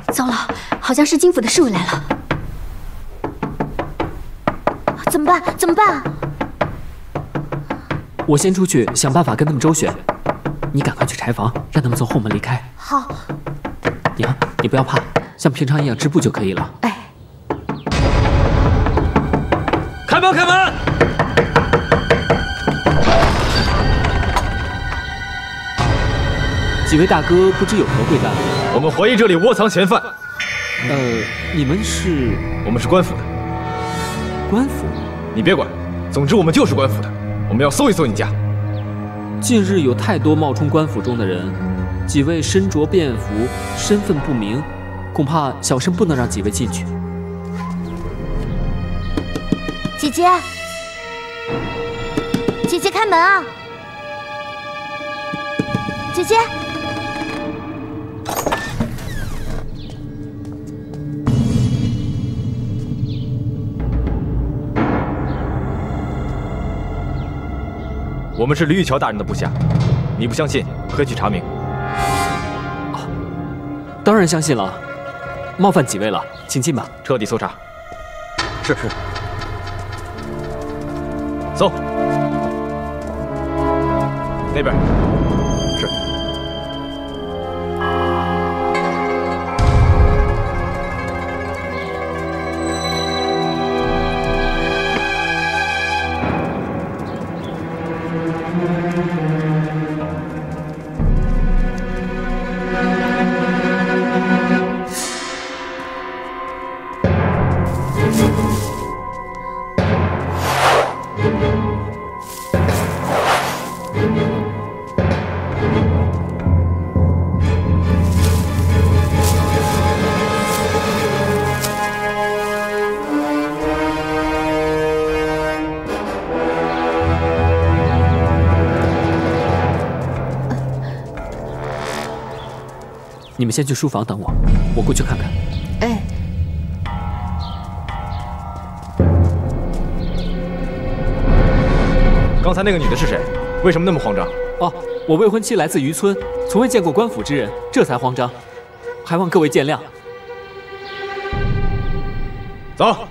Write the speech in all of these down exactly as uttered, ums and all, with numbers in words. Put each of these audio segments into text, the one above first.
糟了，好像是金府的侍卫来了。怎么办？怎么办？ 我先出去想办法跟他们周旋，你赶快去柴房，让他们从后门离开。 好。 娘，你不要怕，像平常一样织布就可以了。 哎。 开门！开门！ 几位大哥不知有何贵干？ 我们怀疑这里窝藏嫌犯。 呃，你们是？ 我们是官府的。 官府？ 你别管，总之我们就是官府的。我们要搜一搜你家。 近日有太多冒充官府中的人，几位身着便服，身份不明，恐怕小生不能让几位进去。 姐姐，姐姐开门啊！姐姐。 我们是李玉桥大人的部下，你不相信可以去查明。 啊，当然相信了，冒犯几位了，请进吧。 彻底搜查。是是。搜。那边。是。 你们先去书房等我，我过去看看。 哎， 刚才那个女的是谁？为什么那么慌张？ 哦，我未婚妻来自渔村，从未见过官府之人，这才慌张，还望各位见谅。 走。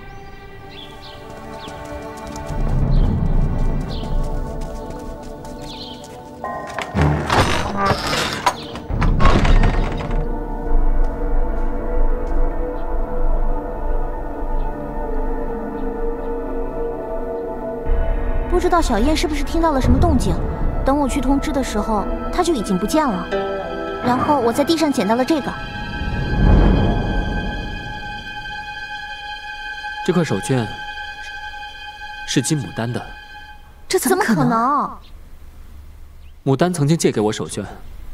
不知道小燕是不是听到了什么动静？等我去通知的时候，她就已经不见了。然后我在地上捡到了这个。 这块手绢是金牡丹的。 这怎么可能？ 牡丹曾经借给我手绢。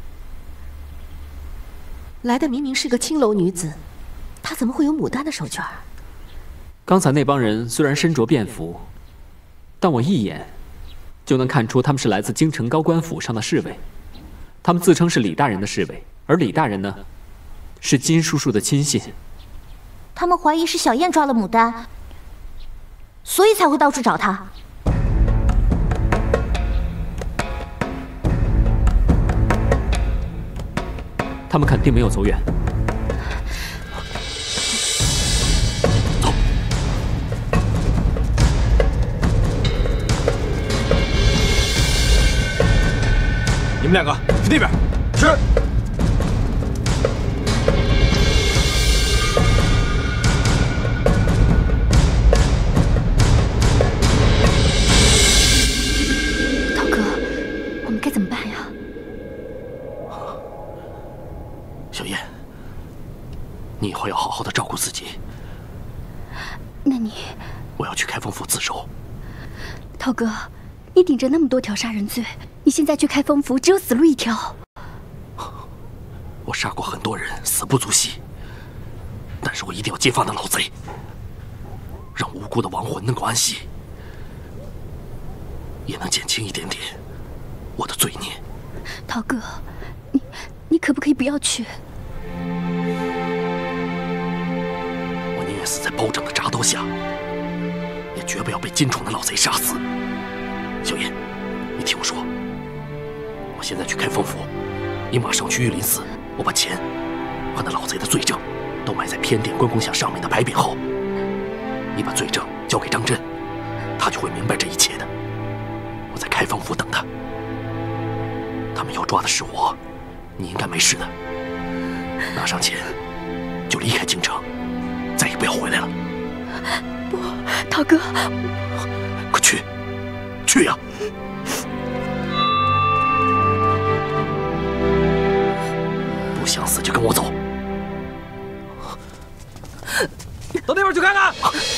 来的明明是个青楼女子，她怎么会有牡丹的手绢？ 刚才那帮人虽然身着便服。 但我一眼就能看出他们是来自京城高官府上的侍卫，他们自称是李大人的侍卫，而李大人呢，是金叔叔的亲信。 他们怀疑是小燕抓了牡丹，所以才会到处找他。 他们肯定没有走远。 你们两个去那边。是。 涛哥，我们该怎么办呀？ 小燕，你以后要好好的照顾自己。 那你…… 我要去开封府自首。 涛哥，你顶着那么多条杀人罪。 你现在去开封府，只有死路一条。 我杀过很多人，死不足惜。但是我一定要揭发那老贼，让无辜的亡魂能够安息，也能减轻一点点我的罪孽。 涛哥，你你可不可以不要去？ 我宁愿死在包拯的铡刀下，也绝不要被金闯的老贼杀死。小燕，你听我说。 我现在去开封府，你马上去玉林寺，我把钱和那老贼的罪证都埋在偏殿关公像上面的牌匾后。你把罪证交给张真，他就会明白这一切的。我在开封府等他。他们要抓的是我，你应该没事的。拿上钱，就离开京城，再也不要回来了。 不，涛哥， 快去，去呀！不想死就跟我走。 到那边去看看。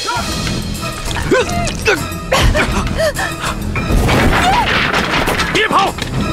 别跑！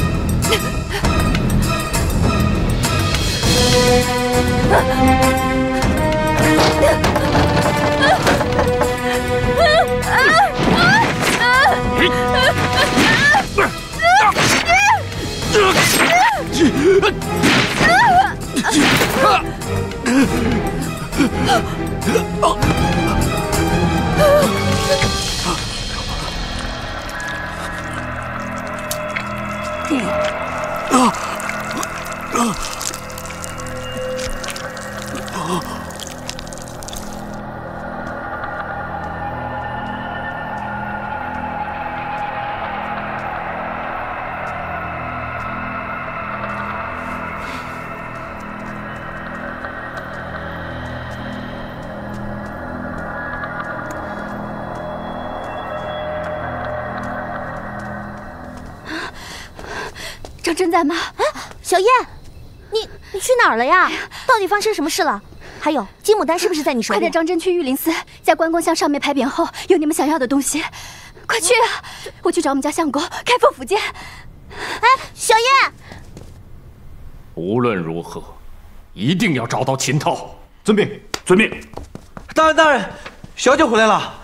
张真在吗？ 哎，小燕，你你去哪儿了呀？到底发生什么事了？还有金牡丹是不是在你手里？ 快带张真去玉灵寺，在关公像上面牌匾后有你们想要的东西，快去啊！我去找我们家相公开封府见。 哎，小燕， 无论如何，一定要找到秦涛。 遵命，遵命。 大人，大人，小姐回来了。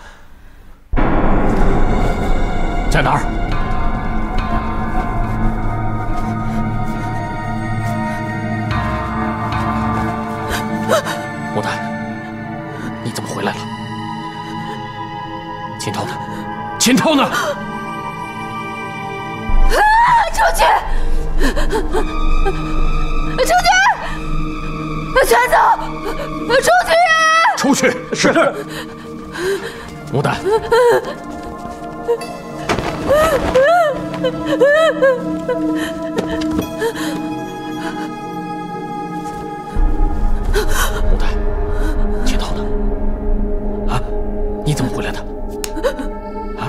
在哪儿？牡丹，你怎么回来了？秦涛呢？秦涛呢？ 出去！出去！全走！出去呀！ 出去！是。牡丹。牡丹，秦涛呢？啊，你怎么回来的？啊，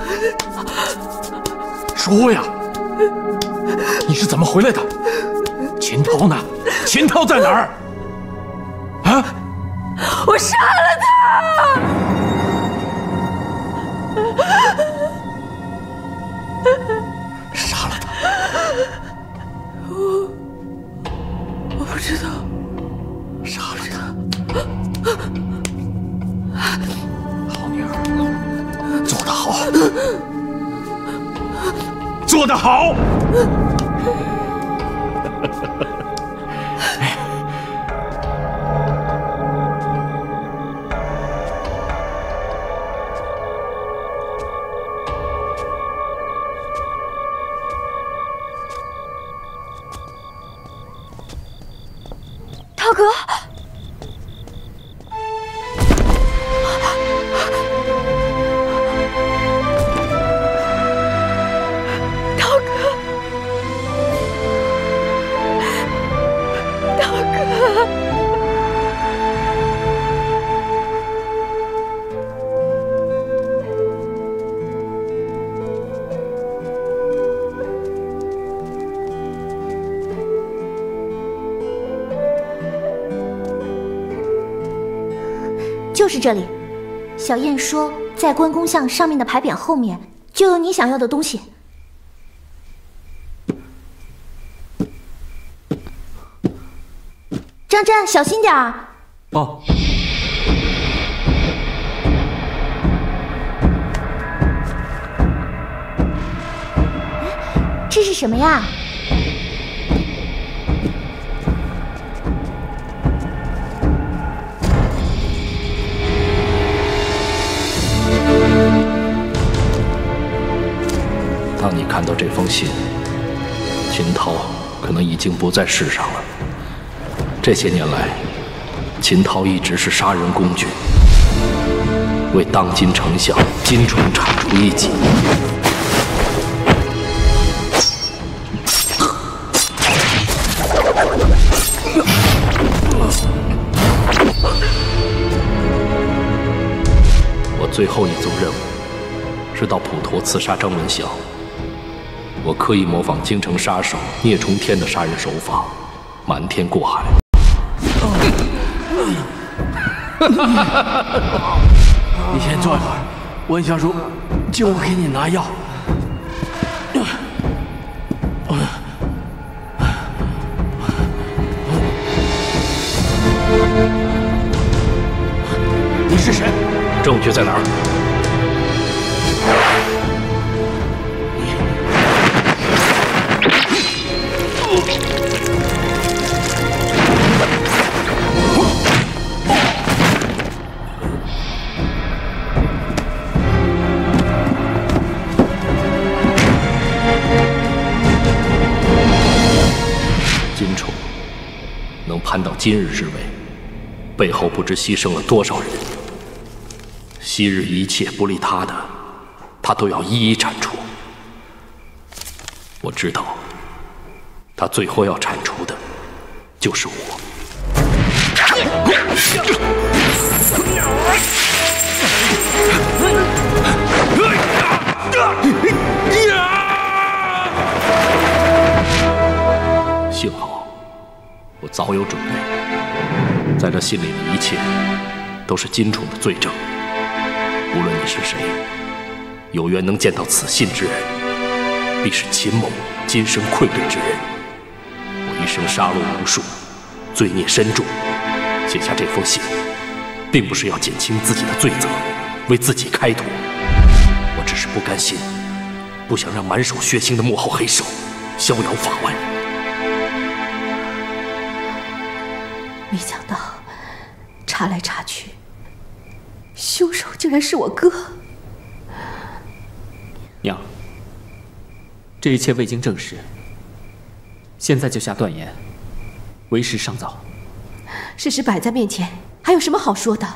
说呀，你是怎么回来的？秦涛呢？秦涛在哪儿？啊！ 我杀了他！ 杀了他！ 我我不知道。 杀了他！好女儿，做得好，做得好！ 涛哥。 就是这里。小燕说，在关公像上面的牌匾后面就有你想要的东西。张真，小心点儿。 哦。 这是什么呀？ 当你看到这封信，秦涛可能已经不在世上了。这些年来， 秦涛一直是杀人工具，为当今丞相金宠铲除异己。我最后一组任务是到普陀刺杀张文祥。我刻意模仿京城杀手聂冲天的杀人手法，瞒天过海。 你先坐一会儿，文祥叔，就我给你拿药。你是谁？ 证据在哪儿？金宠能攀到今日之位，背后不知牺牲了多少人。昔日一切不利他的，他都要一一铲除。我知道，他最后要铲除的，就是我。幸好，我早有准备，在这信里的一切，都是金宠的罪证。无论你是谁，有缘能见到此信之人，必是秦某今生愧对之人。我一生杀戮无数，罪孽深重，写下这封信，并不是要减轻自己的罪责，为自己开脱。我只是不甘心，不想让满手血腥的幕后黑手逍遥法外。 没想到，查来查去，凶手竟然是我哥。 娘，这一切未经证实，现在就下断言，为时尚早。 事实摆在面前，还有什么好说的？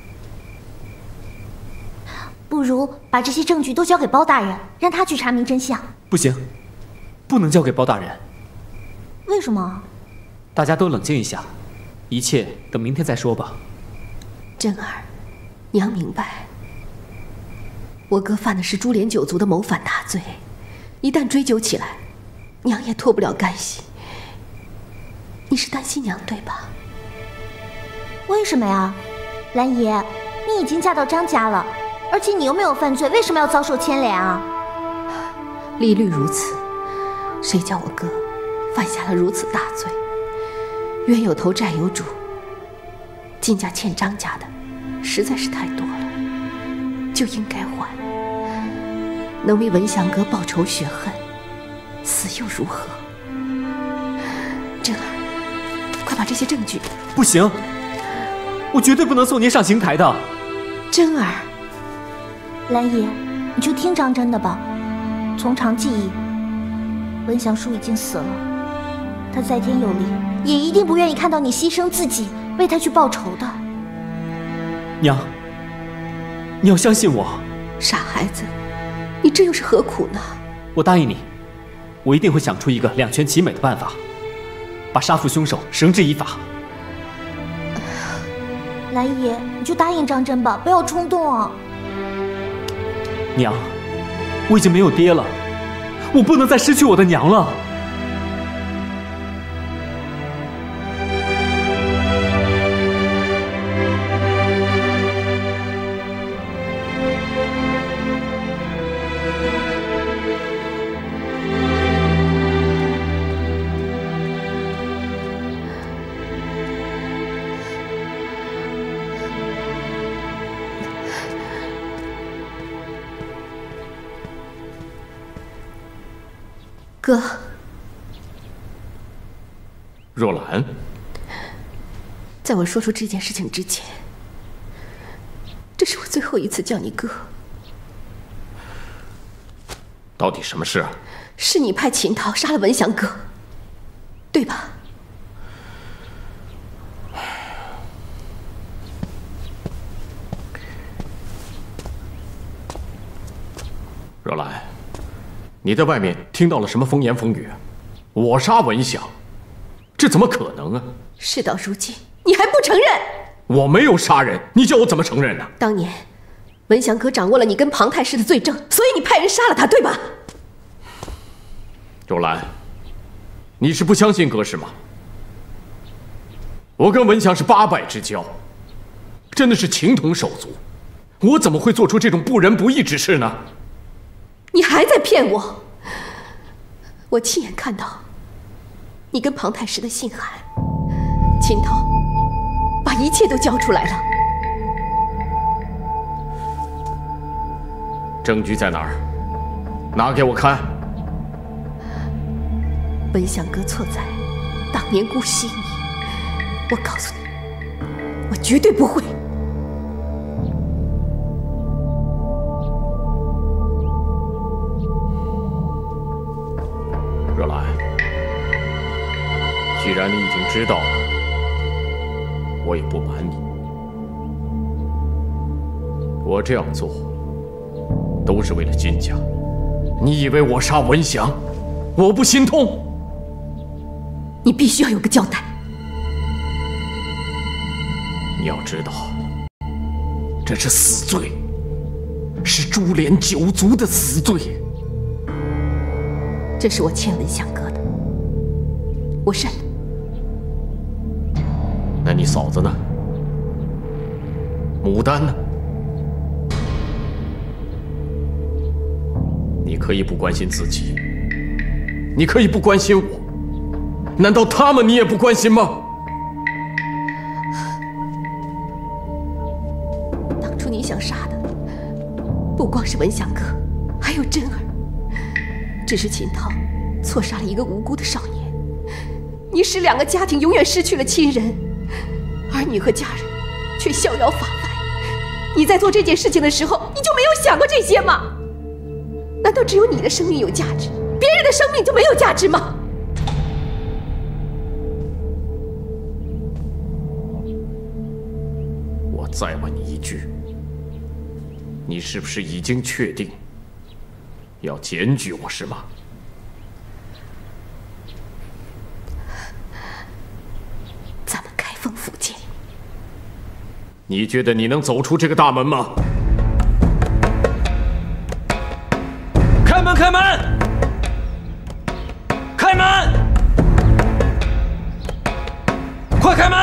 不如把这些证据都交给包大人，让他去查明真相。 不行，不能交给包大人。 为什么？ 大家都冷静一下，一切等明天再说吧。 真儿，娘明白，我哥犯的是株连九族的谋反大罪，一旦追究起来，娘也脱不了干系。你是担心娘对吧？ 为什么呀，兰姨，你已经嫁到张家了，而且你又没有犯罪，为什么要遭受牵连啊？ 历律如此，谁叫我哥犯下了如此大罪？冤有头债有主，金家欠张家的实在是太多了，就应该还。能为文祥哥报仇雪恨，死又如何？真儿，快把这些证据…… 不行，我绝对不能送您上刑台的。 真儿， 兰姨，你就听张真的吧。从长计议，文祥叔已经死了，他在天有灵，也一定不愿意看到你牺牲自己为他去报仇的。 娘，你要相信我。 傻孩子，你这又是何苦呢？ 我答应你，我一定会想出一个两全其美的办法，把杀父凶手绳之以法。 兰姨，你就答应张真吧，不要冲动啊。 娘，我已经没有爹了，我不能再失去我的娘了。 哥， 若兰， 在我说出这件事情之前，这是我最后一次叫你哥。 到底什么事啊？ 是你派秦涛杀了文祥哥，对吧？ 若兰，你在外面听到了什么风言风语？我杀文祥，这怎么可能啊？ 事到如今，你还不承认？ 我没有杀人，你叫我怎么承认呢？ 当年，文祥哥掌握了你跟庞太师的罪证，所以你派人杀了他，对吧？ 若兰，你是不相信哥是吗？我跟文祥是八拜之交，真的是情同手足，我怎么会做出这种不仁不义之事呢？ 你还在骗我！我亲眼看到你跟庞太师的信函，秦涛把一切都交出来了。 证据在哪儿？拿给我看。 文祥哥错在当年姑息你，我告诉你，我绝对不会。 若兰，既然你已经知道了，我也不瞒你，我这样做都是为了金家。你以为我杀文祥，我不心痛？ 你必须要有个交代。 你要知道，这是死罪，是株连九族的死罪。 这是我欠文祥哥的，我认了。 那你嫂子呢？牡丹呢？你可以不关心自己，你可以不关心我，难道他们你也不关心吗？ 当初你想杀的不光是文祥哥，还有真儿。只是秦涛错杀了一个无辜的少年，你使两个家庭永远失去了亲人，而你和家人却逍遥法外。你在做这件事情的时候，你就没有想过这些吗？难道只有你的生命有价值，别人的生命就没有价值吗？ 我再问你一句，你是不是已经确定要检举我是吗？ 咱们开封府见。 你觉得你能走出这个大门吗？ 开门！开门！开门！快开门！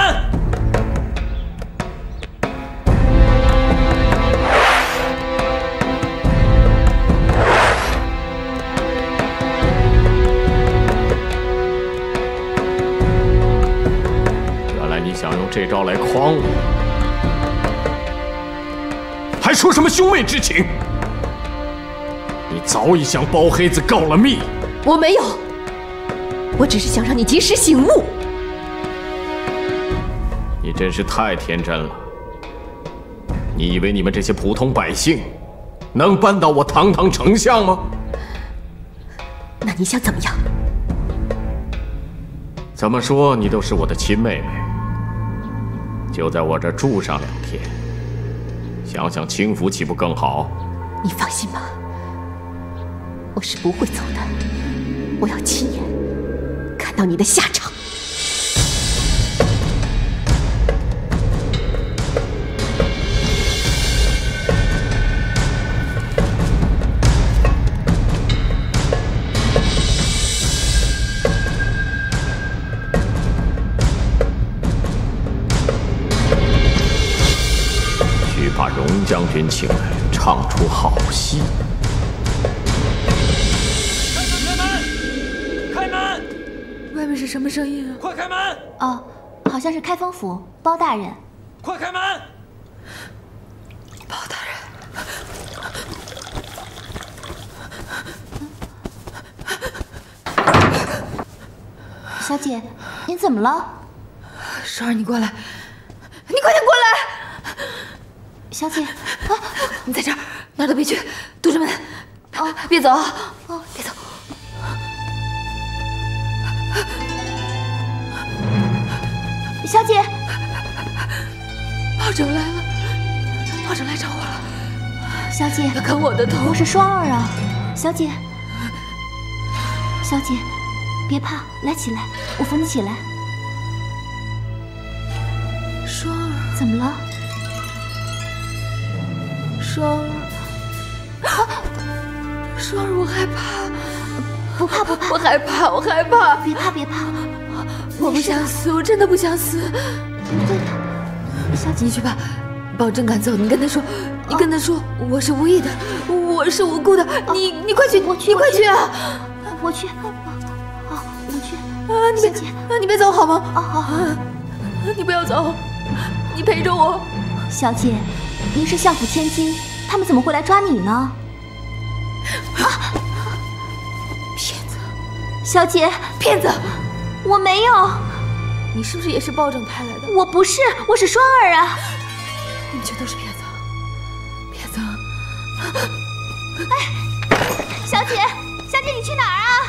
想用这招来诓我，还说什么兄妹之情？你早已向包黑子告了密。 我没有，我只是想让你及时醒悟。 你真是太天真了。你以为你们这些普通百姓能扳倒我堂堂丞相吗？ 那你想怎么样？ 怎么说你都是我的亲妹妹。就在我这住上两天，想想清福岂不更好？ 你放心吧，我是不会走的。我要亲眼看到你的下场。 把荣将军请来，唱出好戏。 开门！开门！ 外面是什么声音啊？ 快开门！ 哦，好像是开封府包大人。 快开门！ 包大人。小姐，你怎么了？ 双儿，你过来，你快点过来！ 小姐，啊， 你在这儿，哪儿都别去，堵着门。哦，别走，哦，别走。 小姐， 炮整来了，炮整来找我了。 小姐， 要砍我的头。 我是双儿啊。 小姐，小姐，别怕，来起来，我扶你起来。 双儿， 怎么了？ 双儿，双儿，我害怕。 不怕不怕， 我害怕，我害怕。 别怕别怕， 我不想死，我真的不想死。 对的，小姐， 你去吧，保证赶走。你跟他说，你跟他说，我是无意的，我是无辜的。你你快去， 我去， 你快去啊！ 我去，好，我去。 啊，你别啊，你别走好吗？ 啊，好好， 你不要走，你陪着我。 小姐，您是相府千金，他们怎么会来抓你呢？啊！ 骗子！ 小姐， 骗子！ 我没有。 你是不是也是包拯派来的？ 我不是，我是双儿啊。 你们全都是骗子！骗子！ 哎，小姐，小姐，你去哪儿啊？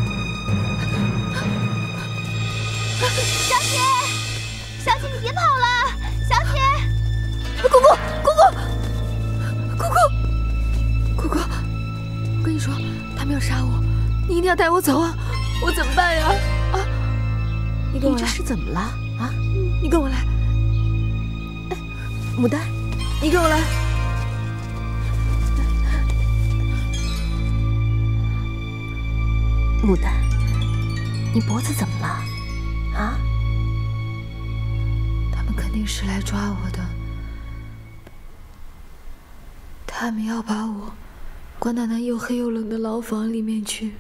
小姐，小姐，你别跑了！小姐， 姑姑，姑姑，姑姑，姑姑，我跟你说，他们要杀我，你一定要带我走啊！我怎么办呀？啊！你跟我来。 你这是怎么了啊？ 你跟我来。哎，牡丹，你跟我来。 牡丹，你脖子怎么了？啊？ 他们肯定是来抓我的。他们要把我关到那又黑又冷的牢房里面去。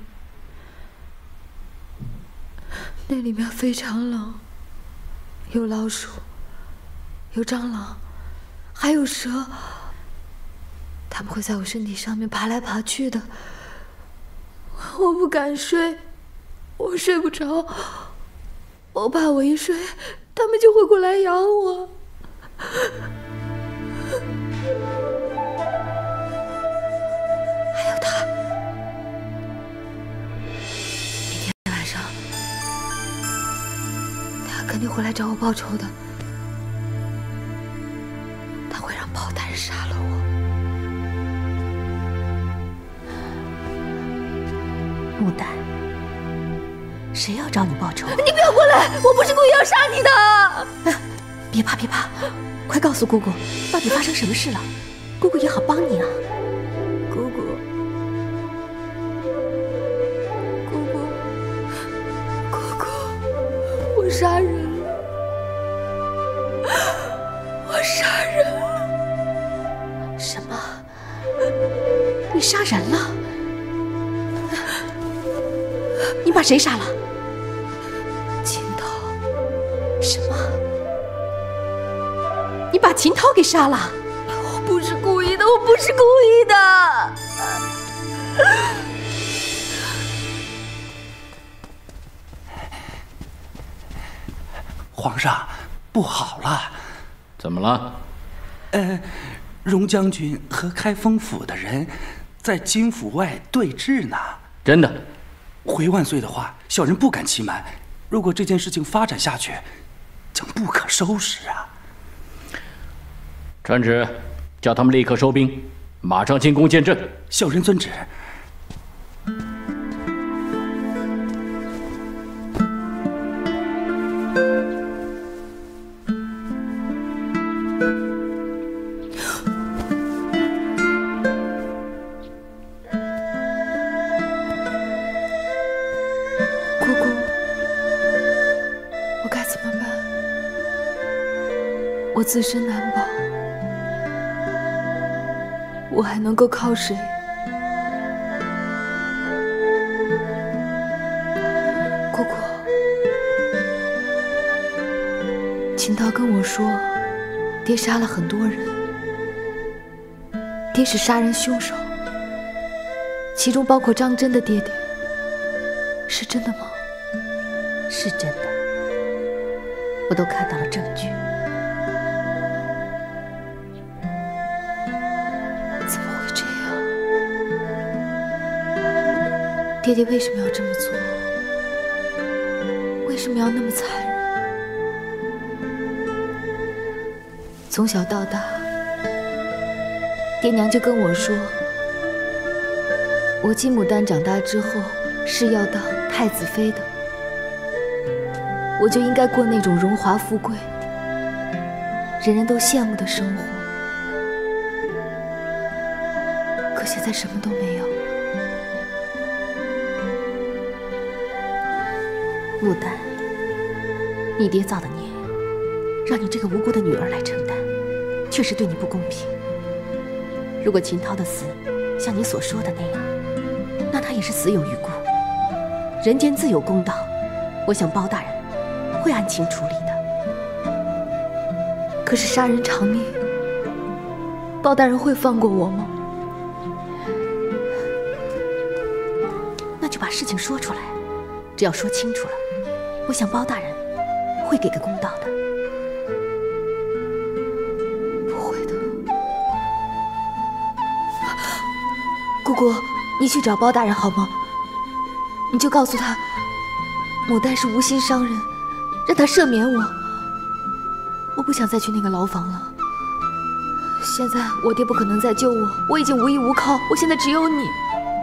那里面非常冷，有老鼠，有蟑螂，还有蛇。它们会在我身体上面爬来爬去的。我不敢睡，我睡不着，我怕我一睡，它们就会过来咬我。还有他，明天晚上，他肯定会来找我报仇的。他会让炮弹杀了我。 牡丹，谁要找你报仇？ 你不要过来！我不是故意要杀你的。 啊，别怕别怕，快告诉姑姑，到底发生什么事了？姑姑也好帮你啊。 姑姑，姑姑，姑姑，我杀人了！我杀人了！ 什么？你杀人了？你把谁杀了？ 秦涛。 什么？你把秦涛给杀了？ 我不是故意的，我不是故意的。 皇上，不好了！ 怎么了？ 呃，荣将军和开封府的人在金府外对峙呢。 真的？ 回万岁的话，小人不敢欺瞒。如果这件事情发展下去，将不可收拾啊！ 传旨，叫他们立刻收兵，马上进攻建镇。 小人遵旨。 我自身难保，我还能够靠谁？姑姑，秦涛跟我说，爹杀了很多人，爹是杀人凶手，其中包括张真的爹爹，是真的吗？ 是真的，我都看到了证据。 爹爹为什么要这么做？为什么要那么残忍？从小到大，爹娘就跟我说， 我金牡丹长大之后是要当太子妃的，我就应该过那种荣华富贵、人人都羡慕的生活。可现在什么都没有。 牡丹，你爹造的孽，让你这个无辜的女儿来承担，确实对你不公平。如果秦涛的死像你所说的那样，那他也是死有余辜。人间自有公道，我想包大人会按情处理的。 可是杀人偿命，包大人会放过我吗？ 那就把事情说出来，只要说清楚了，我想包大人会给个公道的。 不会的，姑姑，你去找包大人好吗？你就告诉他，牡丹是无心伤人，让他赦免我。我不想再去那个牢房了。现在我爹不可能再救我，我已经无依无靠，我现在只有你。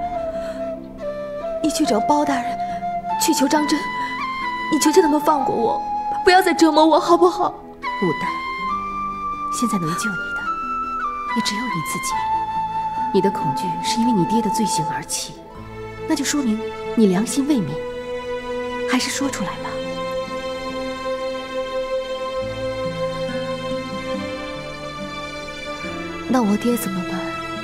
你去找包大人，去求张真，你求求他们放过我，不要再折磨我，好不好？ 牡丹，现在能救你的也只有你自己。你的恐惧是因为你爹的罪行而起，那就说明你良心未泯，还是说出来吧。 那我爹怎么办？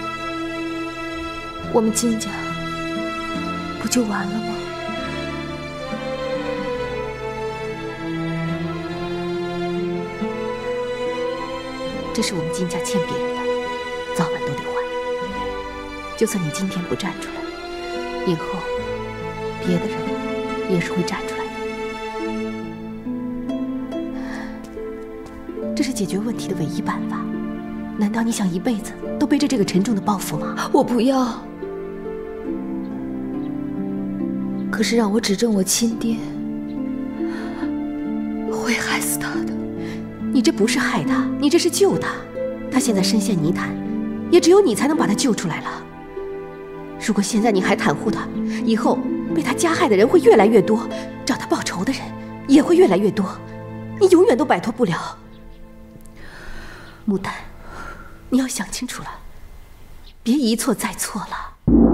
我们金家不就完了吗？ 这是我们金家欠别人的，早晚都得还。就算你今天不站出来，以后别的人也是会站出来的。这是解决问题的唯一办法。难道你想一辈子都背着这个沉重的包袱吗？ 我不要。可是让我指证我亲爹，会害死他的。 你这不是害他，你这是救他。他现在深陷泥潭，也只有你才能把他救出来了。如果现在你还袒护他，以后被他加害的人会越来越多，找他报仇的人也会越来越多，你永远都摆脱不了。牡丹，你要想清楚了，别一错再错了。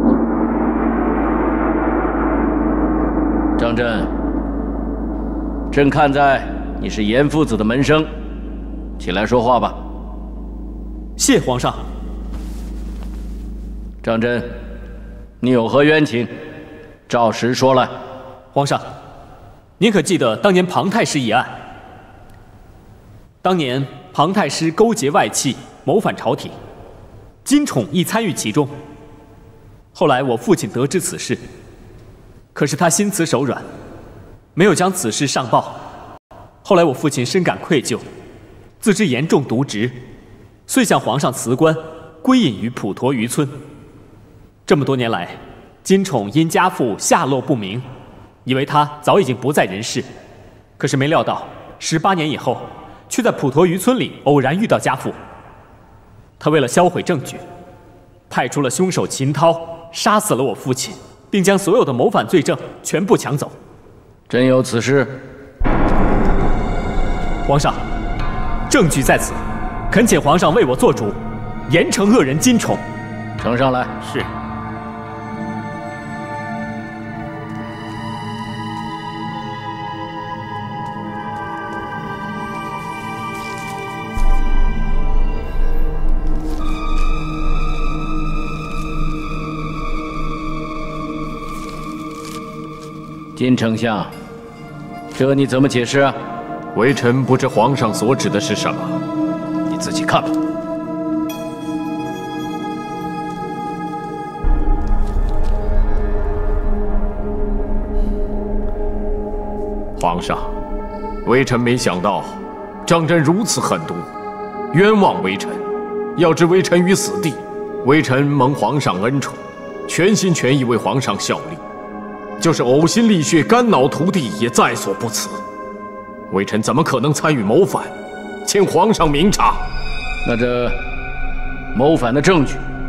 张真，朕看在你是严父子的门生，起来说话吧。 谢皇上。 张真，你有何冤情？照实说来。 皇上，您可记得当年庞太师一案？当年庞太师勾结外戚，谋反朝廷，金宠亦参与其中。后来我父亲得知此事，可是他心慈手软，没有将此事上报。后来我父亲深感愧疚，自知严重渎职，遂向皇上辞官，归隐于普陀渔村。这么多年来，金宠因家父下落不明，以为他早已经不在人世，可是没料到十八年以后，却在普陀渔村里偶然遇到家父。他为了销毁证据，派出了凶手秦涛，杀死了我父亲，并将所有的谋反罪证全部抢走。 真有此事？ 皇上，证据在此，恳请皇上为我做主，严惩恶人金宠。 呈上来。 是。 金丞相，这你怎么解释啊？ 微臣不知皇上所指的是什么， 你自己看吧。 皇上，微臣没想到张真如此狠毒，冤枉微臣。要置微臣于死地，微臣蒙皇上恩宠，全心全意为皇上效力。就是呕心沥血、肝脑涂地，也在所不辞。微臣怎么可能参与谋反？请皇上明察。 那这谋反的证据，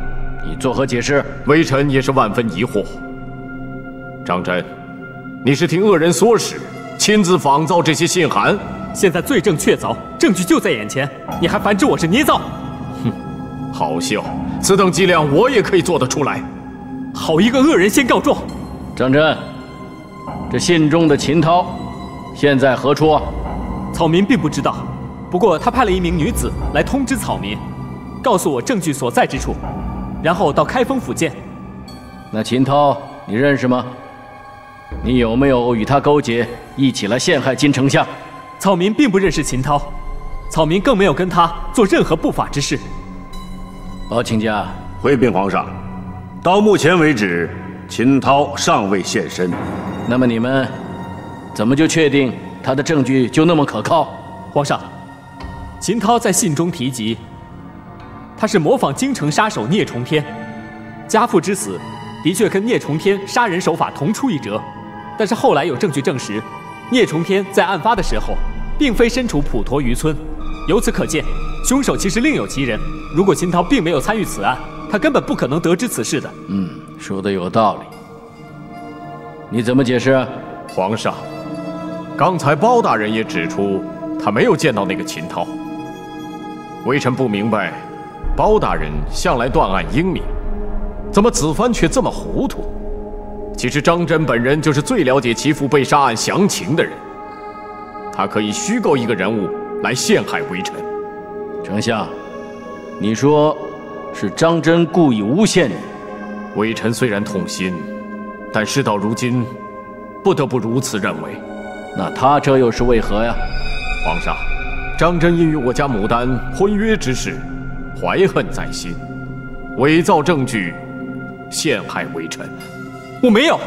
你作何解释？ 微臣也是万分疑惑。张真，你是听恶人所使，亲自仿造这些信函？ 现在罪证确凿，证据就在眼前，你还反指我是捏造？ 哼，好笑！此等伎俩我也可以做得出来。 好一个恶人先告状！ 张真，这信中的秦涛现在何处啊？ 草民并不知道，不过他派了一名女子来通知草民，告诉我证据所在之处，然后到开封府见。 那秦涛你认识吗？你有没有与他勾结，一起来陷害金丞相？ 草民并不认识秦涛，草民更没有跟他做任何不法之事。 包亲家， 回禀皇上，到目前为止，秦涛尚未现身。 那么你们怎么就确定他的证据就那么可靠？ 皇上，秦涛在信中提及，他是模仿京城杀手聂重天，家父之死的确跟聂重天杀人手法同出一辙，但是后来有证据证实，聂重天在案发的时候并非身处普陀渔村，由此可见，凶手其实另有其人。如果秦涛并没有参与此案，他根本不可能得知此事的。 嗯，说的有道理。你怎么解释？ 皇上，刚才包大人也指出，他没有见到那个秦涛。微臣不明白，包大人向来断案英明，怎么此番却这么糊涂？其实张真本人就是最了解其父被杀案详情的人，他可以虚构一个人物来陷害微臣。 丞相，你说是张真故意诬陷你？ 微臣虽然痛心，但事到如今，不得不如此认为。 那他这又是为何呀？ 皇上，张真因与我家牡丹婚约之事怀恨在心，伪造证据陷害微臣。 我没有。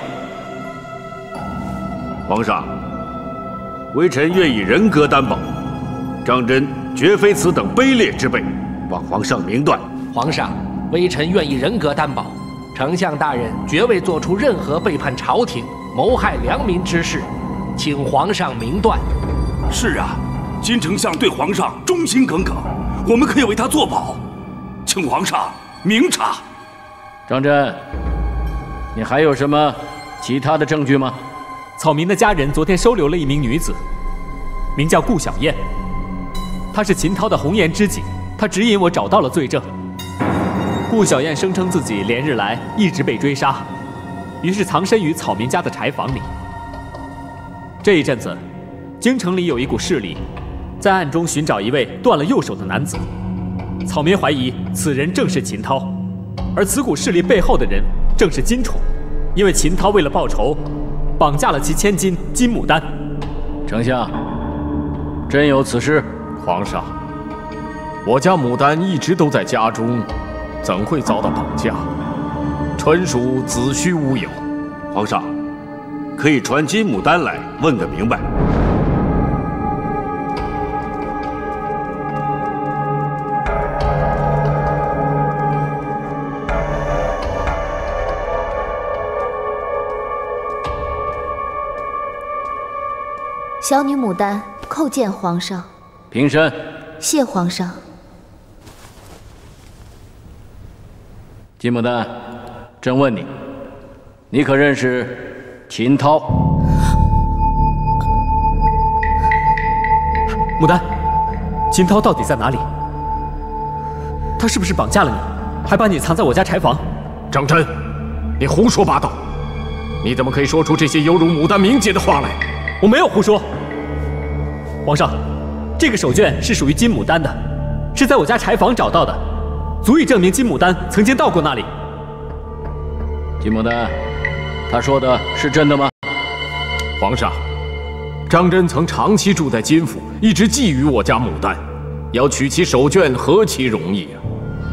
皇上，微臣愿以人格担保，张真绝非此等卑劣之辈，望皇上明断。 皇上，微臣愿以人格担保，丞相大人绝未做出任何背叛朝廷、谋害良民之事，请皇上明断。 是啊，金丞相对皇上忠心耿耿，我们可以为他作保，请皇上明察。 张真，你还有什么其他的证据吗？ 草民的家人昨天收留了一名女子，名叫顾小燕，她是秦涛的红颜知己，她指引我找到了罪证。顾小燕声称自己连日来一直被追杀，于是藏身于草民家的柴房里。这一阵子，京城里有一股势力在暗中寻找一位断了右手的男子，草民怀疑此人正是秦涛，而此股势力背后的人正是金宠，因为秦涛为了报仇，绑架了其千金金牡丹。 丞相，真有此事？ 皇上，我家牡丹一直都在家中，怎会遭到绑架？纯属子虚乌有。 皇上，可以传金牡丹来问个明白。 小女牡丹叩见皇上。 平身。 谢皇上。 金牡丹，朕问你，你可认识秦涛？ 牡丹，秦涛到底在哪里？他是不是绑架了你，还把你藏在我家柴房？ 张真，你胡说八道！你怎么可以说出这些有辱牡丹名节的话来？ 我没有胡说。皇上，这个手绢是属于金牡丹的，是在我家柴房找到的，足以证明金牡丹曾经到过那里。 金牡丹，他说的是真的吗？ 皇上，张真曾长期住在金府，一直觊觎我家牡丹，要取其手绢何其容易啊！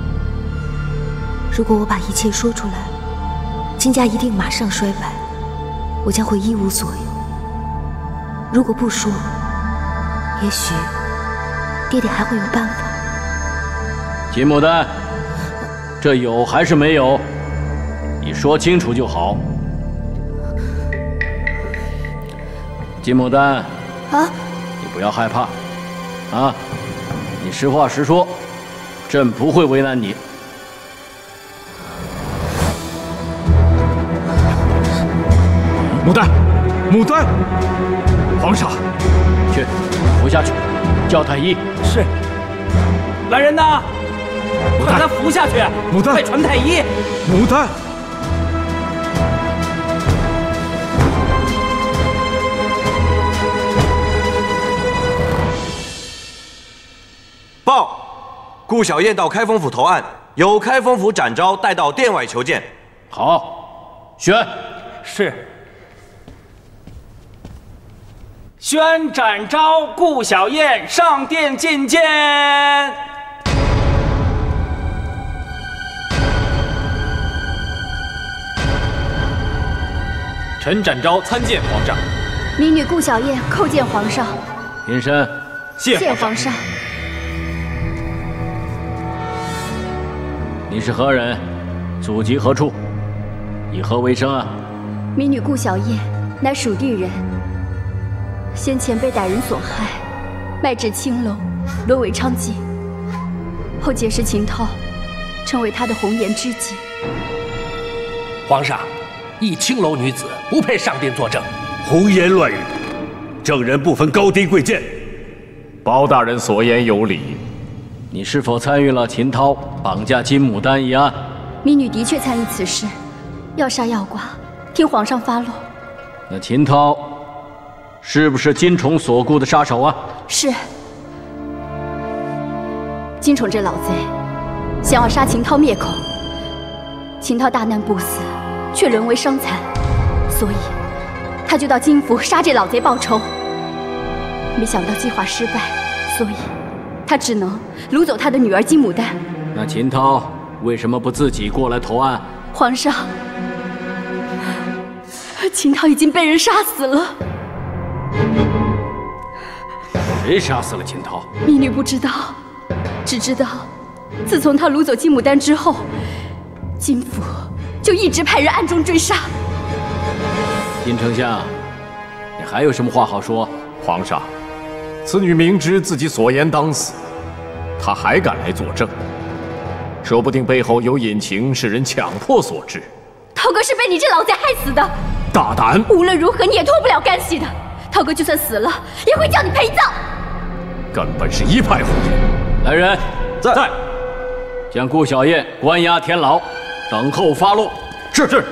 如果我把一切说出来，金家一定马上衰败，我将会一无所有。如果不说，也许爹爹还会有办法。 金牡丹，这有还是没有？你说清楚就好。金牡丹， 啊， 你不要害怕，啊，你实话实说，朕不会为难你。 牡丹，牡丹，皇上， 去扶下去，叫太医。 是。来人呐！快把他扶下去！ 牡丹， 快传太医！ 牡丹。 报，顾小燕到开封府投案，由开封府展昭带到殿外求见。 好，宣。 是。宣展昭、顾小燕上殿觐见。 臣展昭参见皇上。 民女顾小燕叩见皇上。 平身。 谢皇上。 你是何人？祖籍何处？以何为生啊？ 民女顾小燕乃蜀地人，先前被歹人所害，卖至青楼，沦为娼妓。后结识秦涛，成为他的红颜知己。 皇上，一青楼女子不配上殿作证。 胡言乱语，证人不分高低贵贱。 包大人所言有理。 你是否参与了秦涛绑架金牡丹一案？ 民女的确参与此事，要杀要剐，听皇上发落。 那秦涛是不是金宠所雇的杀手啊？ 是。金宠这老贼想要杀秦涛灭口，秦涛大难不死，却沦为伤残，所以他就到金府杀这老贼报仇。没想到计划失败，所以他只能掳走他的女儿金牡丹。 那秦涛为什么不自己过来投案？ 皇上，秦涛已经被人杀死了。 谁杀死了秦涛？ 民女不知道，只知道自从他掳走金牡丹之后，金府就一直派人暗中追杀。 金丞相，你还有什么话好说？ 皇上，此女明知自己所言当死，她还敢来作证，说不定背后有隐情，是人强迫所致。 涛哥是被你这老贼害死的。 大胆！ 无论如何你也脱不了干系的。涛哥就算死了，也会叫你陪葬。 根本是一派胡言。 来人， 在。在将顾小燕关押天牢，等候发落。 是是。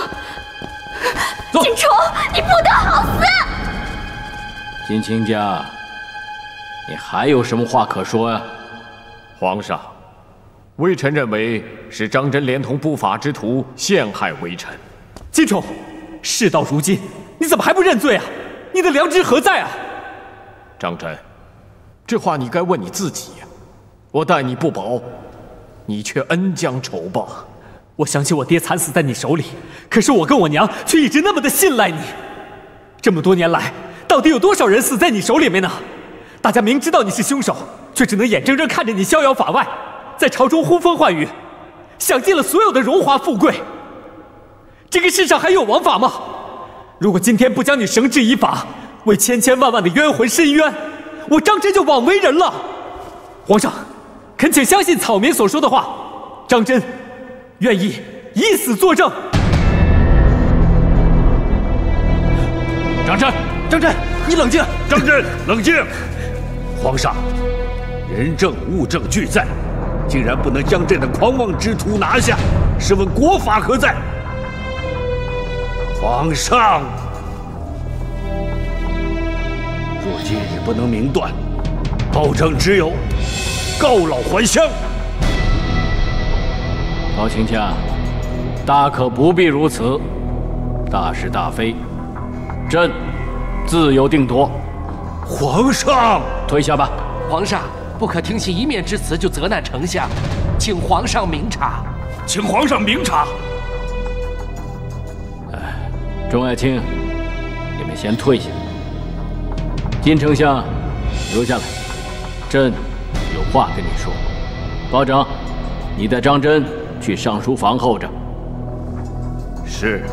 金宠，你不得好死！ 金卿家，你还有什么话可说呀？ 皇上，微臣认为是张真连同不法之徒陷害微臣。 金宠，事到如今，你怎么还不认罪啊？你的良知何在啊？ 张真，这话你该问你自己呀。我待你不薄，你却恩将仇报。 我想起我爹惨死在你手里，可是我跟我娘却一直那么的信赖你。这么多年来，到底有多少人死在你手里面呢？大家明知道你是凶手，却只能眼睁睁看着你逍遥法外，在朝中呼风唤雨，享尽了所有的荣华富贵。这个世上还有王法吗？如果今天不将你绳之以法，为千千万万的冤魂伸冤，我张真就枉为人了。皇上，恳请相信草民所说的话，张真愿意以死作证。 张真， 张真，你冷静！ 张真，冷静！皇上，人证物证俱在，竟然不能将这的狂妄之徒拿下，试问国法何在？皇上，若今日不能明断，保证只有告老还乡。 高卿家，大可不必如此，大是大非，朕自有定夺。 皇上， 退下吧。 皇上不可听信一面之词就责难丞相，请皇上明察。 请皇上明察。 哎，钟爱卿，你们先退下。金丞相，留下来，朕有话跟你说。保长，你带张真去上书房候着。 是。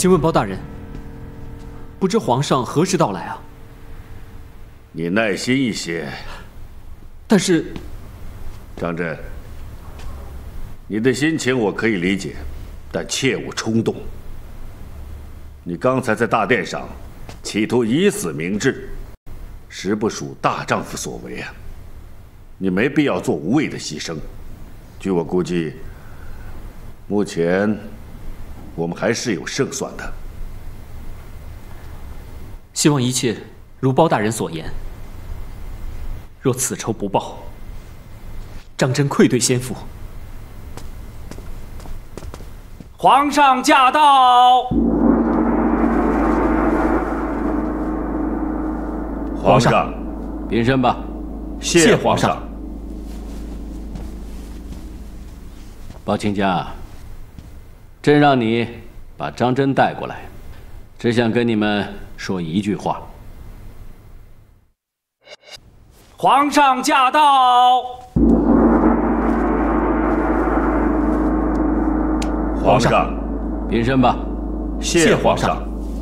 请问包大人，不知皇上何时到来啊？ 你耐心一些。 但是， 张真，你的心情我可以理解，但切勿冲动。你刚才在大殿上企图以死明志，实不属大丈夫所为啊！你没必要做无谓的牺牲。据我估计，目前我们还是有胜算的。 希望一切如包大人所言。若此仇不报，张真愧对先父。 皇上驾到！ 皇上， 平身吧。 谢皇上。 包亲家，朕让你把张真带过来，只想跟你们说一句话。 皇上驾到！ 皇上， 平身吧。 谢皇上。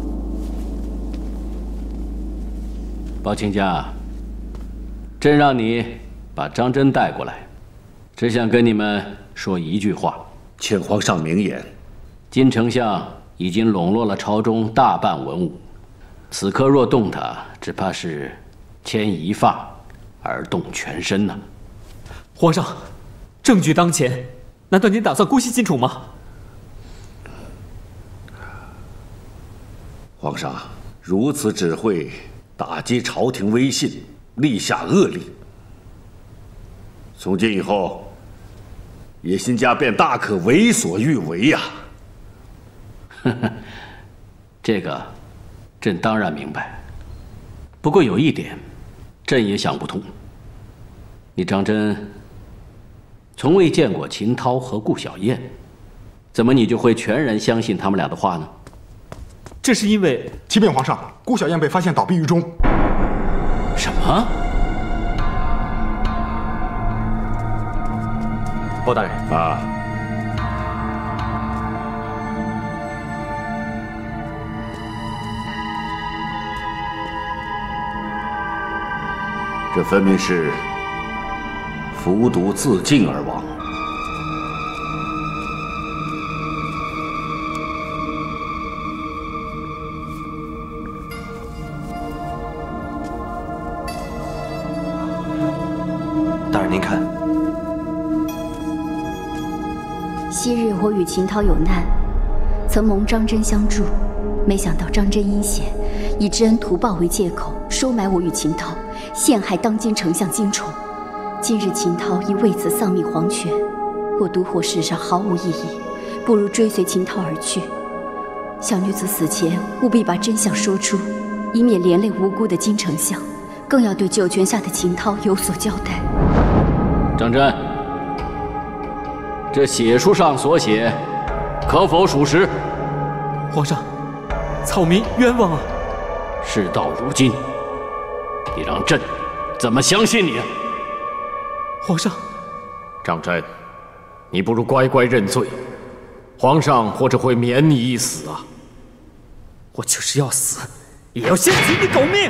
包亲家，朕让你把张真带过来，只想跟你们说一句话， 请皇上明言。 金丞相已经笼络了朝中大半文武，此刻若动他，只怕是牵一发而动全身呢。 皇上，证据当前，难道您打算姑息金宠吗？ 皇上，如此只会打击朝廷威信，立下恶例。从今以后，野心家便大可为所欲为呀！ 这个，朕当然明白。不过有一点，朕也想不通。你张真从未见过秦涛和顾小燕，怎么你就会全然相信他们俩的话呢？ 这是因为启禀皇上，顾小燕被发现倒毙狱中。 什么？ 包大人啊，这分明是服毒自尽而亡。 大人，您看， 昔日我与秦涛有难，曾蒙张真相助，没想到张真阴险，以知恩图报为借口，收买我与秦涛，陷害当今丞相金宠。今日秦涛已为此丧命黄泉，我独活世上毫无意义，不如追随秦涛而去。小女子死前务必把真相说出，以免连累无辜的金丞相，更要对九泉下的秦涛有所交代。 张真，这血书上所写，可否属实？ 皇上，草民冤枉啊！ 事到如今，你让朕怎么相信你？ 皇上， 张真，你不如乖乖认罪，皇上或者会免你一死啊！ 我就是要死，也要先取你狗命！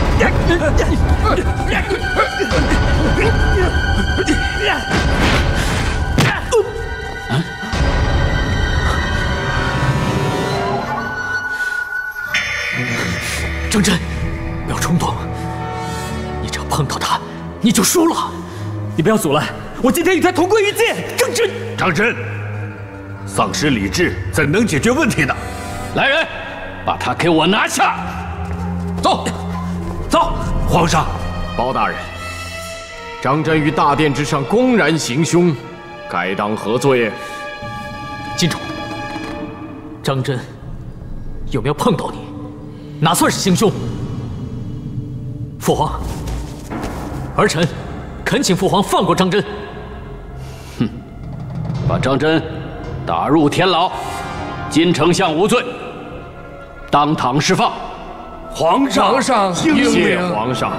张真，不要冲动，你只要碰到他，你就输了。你不要阻拦，我今天与他同归于尽。张真， 张真，丧失理智怎能解决问题呢？ 来人，把他给我拿下！走，走！ 皇上， 包大人，张真于大殿之上公然行凶，该当何罪？ 金宠，张真有没有碰到你？哪算是行凶？父皇，儿臣恳请父皇放过张真。 哼，把张真打入天牢，金丞相无罪，当堂释放。 皇上， 皇上， 谢皇上。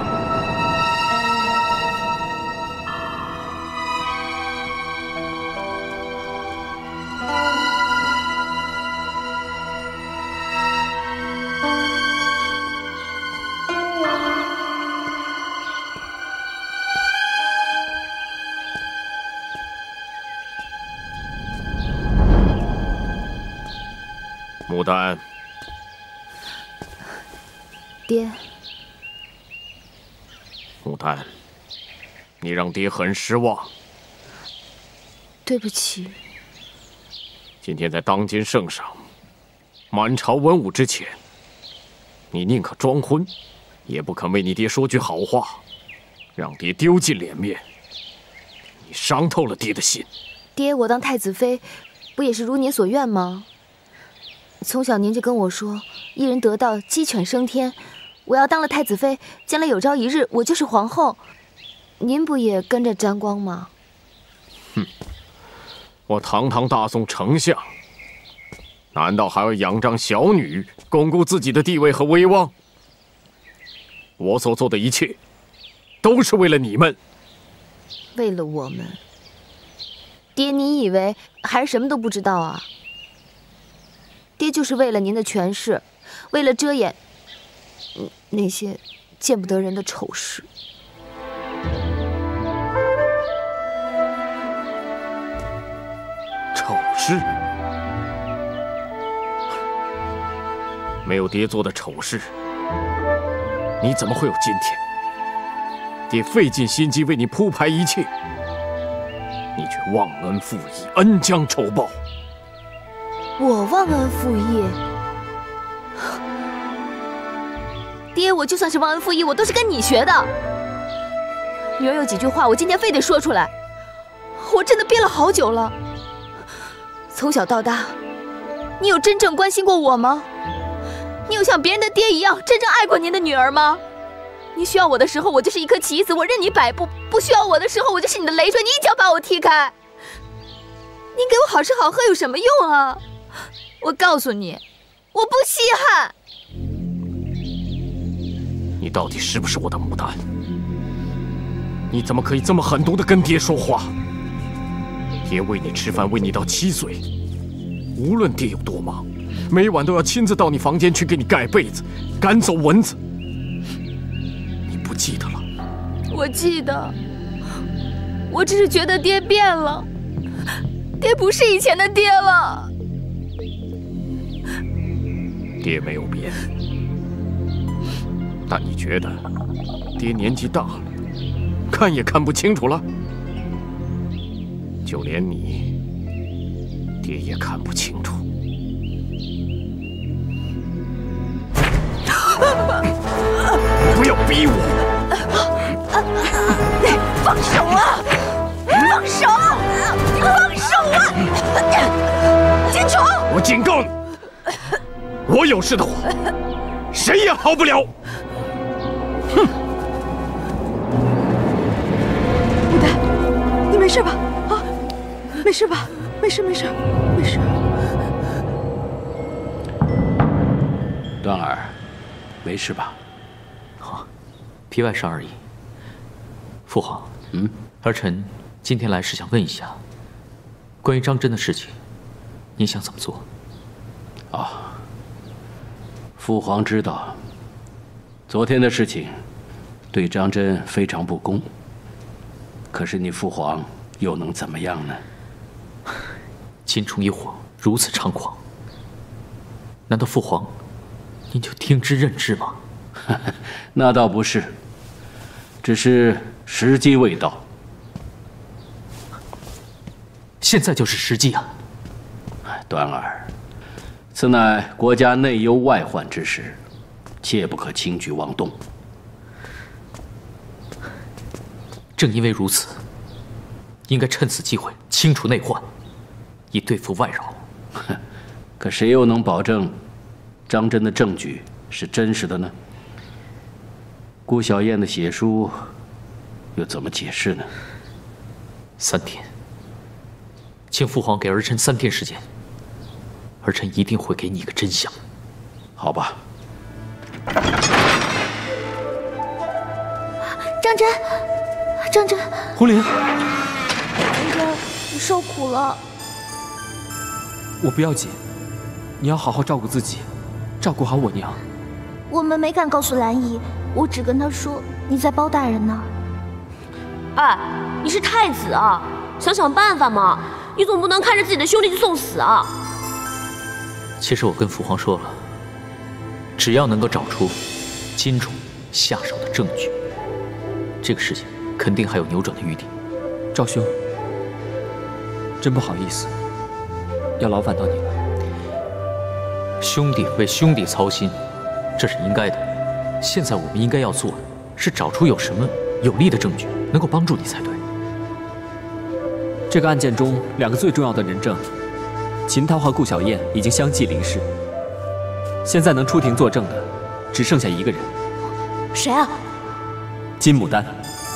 牡丹， 爹。 牡丹，你让爹很失望。 对不起。 今天在当今圣上、满朝文武之前，你宁可装昏，也不肯为你爹说句好话，让爹丢尽脸面。你伤透了爹的心。 爹，我当太子妃，不也是如您所愿吗？从小您就跟我说，一人得道，鸡犬升天。我要当了太子妃，将来有朝一日我就是皇后，您不也跟着沾光吗？ 哼，我堂堂大宋丞相，难道还要仰仗小女巩固自己的地位和威望？我所做的一切，都是为了你们。 为了我们。爹，你以为还是什么都不知道啊？爹就是为了您的权势，为了遮掩那些见不得人的丑事。 丑事？没有爹做的丑事，你怎么会有今天？爹费尽心机为你铺排一切，你却忘恩负义，恩将仇报。 我忘恩负义？爹，我就算是忘恩负义，我都是跟你学的。女儿有几句话，我今天非得说出来。我真的憋了好久了。从小到大，你有真正关心过我吗？你有像别人的爹一样真正爱过您的女儿吗？你需要我的时候，我就是一颗棋子，我任你摆布；不需要我的时候，我就是你的累赘，你一脚把我踢开。您给我好吃好喝有什么用啊？我告诉你，我不稀罕。 你到底是不是我的牡丹？你怎么可以这么狠毒地跟爹说话？爹喂你吃饭，喂你到七岁，无论爹有多忙，每晚都要亲自到你房间去给你盖被子，赶走蚊子。你不记得了？ 我记得，我只是觉得爹变了，爹不是以前的爹了。 爹没有变，但你觉得爹年纪大了，看也看不清楚了。就连你，爹也看不清楚。不要逼我！ 放手啊！放手！放手啊！金楚， 我警告你，我有事的话，谁也好不了。哼！ 牡丹，你没事吧？啊，没事吧？没事，没事，没事。 端儿，没事吧？ 好，皮外伤而已。父皇， 嗯， 儿臣今天来是想问一下，关于张真的事情，您想怎么做？ 啊，父皇知道，昨天的事情对张真非常不公。可是你父皇又能怎么样呢？ 秦崇一伙如此猖狂，难道父皇您就听之任之吗？ 那倒不是，只是时机未到。 现在就是时机啊！ 端儿，此乃国家内忧外患之时，切不可轻举妄动。 正因为如此，应该趁此机会清除内患，以对付外扰。 可谁又能保证张真的证据是真实的呢？顾小燕的血书又怎么解释呢？ 三天，请父皇给儿臣三天时间，儿臣一定会给你一个真相。 好吧。 张真，张真， 红莲， 张真，你受苦了。 我不要紧，你要好好照顾自己，照顾好我娘。 我们没敢告诉兰姨，我只跟她说你在包大人那儿。 哎，你是太子啊，想想办法嘛！你总不能看着自己的兄弟去送死啊！ 其实我跟父皇说了，只要能够找出金主下手的证据，这个事情肯定还有扭转的余地。 赵兄，真不好意思，要劳烦到你了。 兄弟为兄弟操心，这是应该的。现在我们应该要做的是找出有什么有力的证据能够帮助你才对。 这个案件中两个最重要的人证，秦涛和顾小燕已经相继离世，现在能出庭作证的只剩下一个人。 谁啊？ 金牡丹。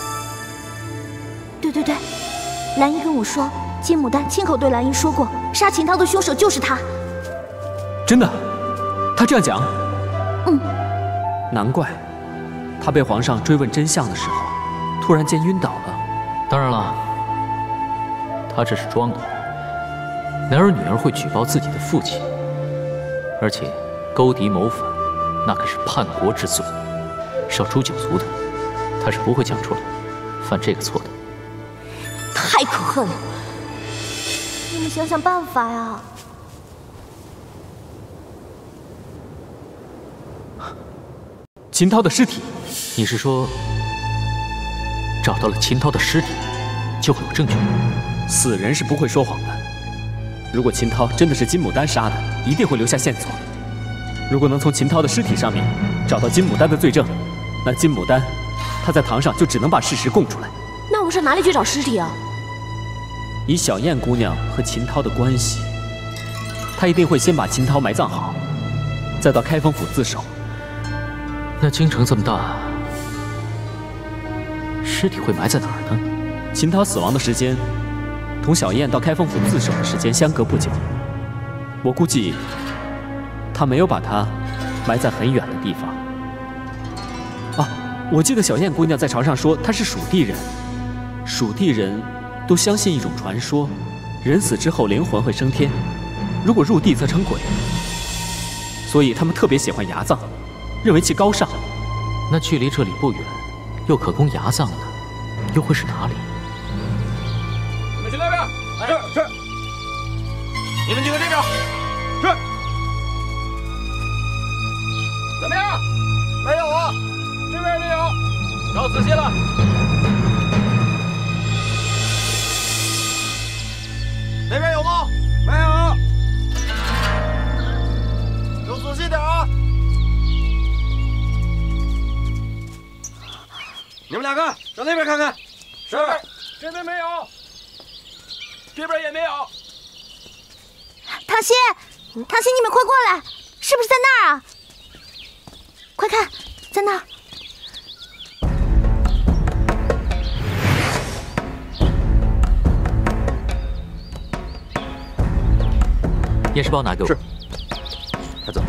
对对对，兰姨跟我说，金牡丹亲口对兰姨说过，杀秦涛的凶手就是他。 真的？他这样讲？ 嗯。 难怪，他被皇上追问真相的时候，突然间晕倒了。 当然了，他这是装的。男儿女儿会举报自己的父亲，而且勾敌谋反，那可是叛国之罪，是要诛九族的。他是不会讲出来犯这个错的。 太可恨了！你们想想办法呀！ 秦涛的尸体， 你是说找到了秦涛的尸体，就会有证据？ 死人是不会说谎的。如果秦涛真的是金牡丹杀的，一定会留下线索。如果能从秦涛的尸体上面找到金牡丹的罪证，那金牡丹她在堂上就只能把事实供出来。 那我们上哪里去找尸体啊？ 以小燕姑娘和秦涛的关系，她一定会先把秦涛埋葬好，再到开封府自首。 那京城这么大，尸体会埋在哪儿呢？ 秦涛死亡的时间同小燕到开封府自首的时间相隔不久，我估计他没有把她埋在很远的地方。啊，我记得小燕姑娘在朝上说她是蜀地人，蜀地人都相信一种传说，人死之后灵魂会升天，如果入地则成鬼，所以他们特别喜欢牙葬，认为其高尚。 那距离这里不远，又可供牙葬的，又会是哪里？ 你们去那边，是是。你们几个这边，是。怎么样？没有啊，这边也没有。找仔细了。那边有吗？没有。有仔细点啊！你们两个到那边看看。是。这边没有，这边也没有。 唐心，唐心，你们快过来，是不是在那儿啊？快看，在那儿。 验尸包拿给我。 是。快走。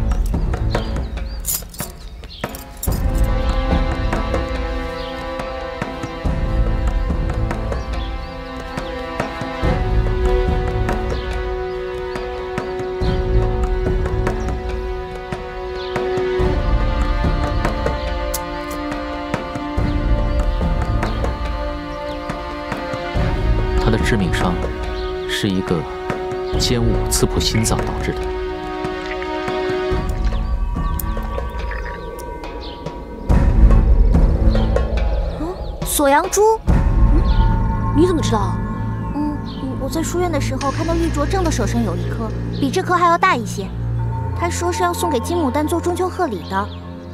他的致命伤是一个尖物刺破心脏导致的。 嗯，锁阳珠。 嗯，你怎么知道？ 嗯，我在书院的时候看到玉镯正的手上有一颗，比这颗还要大一些。他说是要送给金牡丹做中秋贺礼的。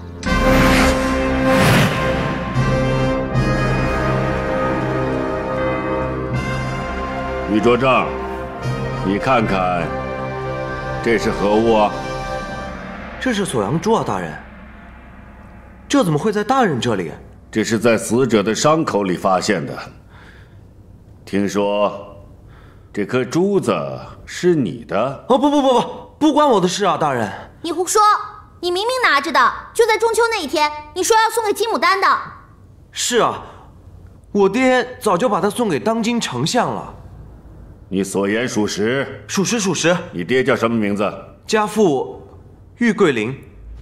玉镯正，你看看，这是何物啊？ 这是锁阳珠啊，大人。这怎么会在大人这里？ 这是在死者的伤口里发现的。听说这颗珠子是你的？ 哦，不不不不，不关我的事啊，大人。 你胡说！你明明拿着的，就在中秋那一天，你说要送给金牡丹的。 是啊，我爹早就把它送给当今丞相了。 你所言属实？ 属实属实。 你爹叫什么名字？ 家父玉桂林。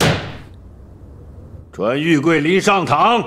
传玉桂林上堂。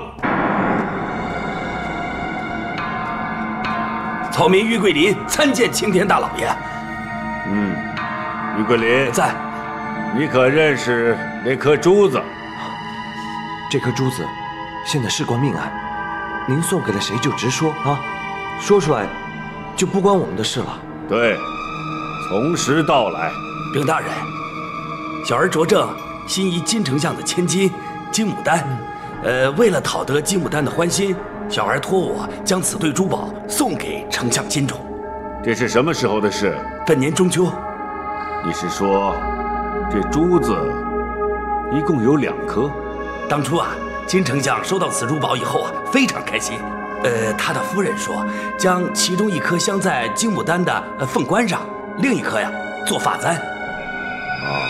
草民玉桂林参见青天大老爷。 嗯， 于桂林在。 你可认识那颗珠子？ 这颗珠子现在事关命案，您送给了谁就直说啊，说出来就不关我们的事了。 对，从实道来。 禀大人，小儿卓正心仪金丞相的千金金牡丹，呃，为了讨得金牡丹的欢心，小儿托我将此对珠宝送给丞相金种。 这是什么时候的事？ 本年中秋。 你是说？这珠子一共有两颗。 当初啊，金丞相收到此珠宝以后啊，非常开心。呃，他的夫人说，将其中一颗镶在金牡丹的凤冠上，另一颗呀做发簪。 哦。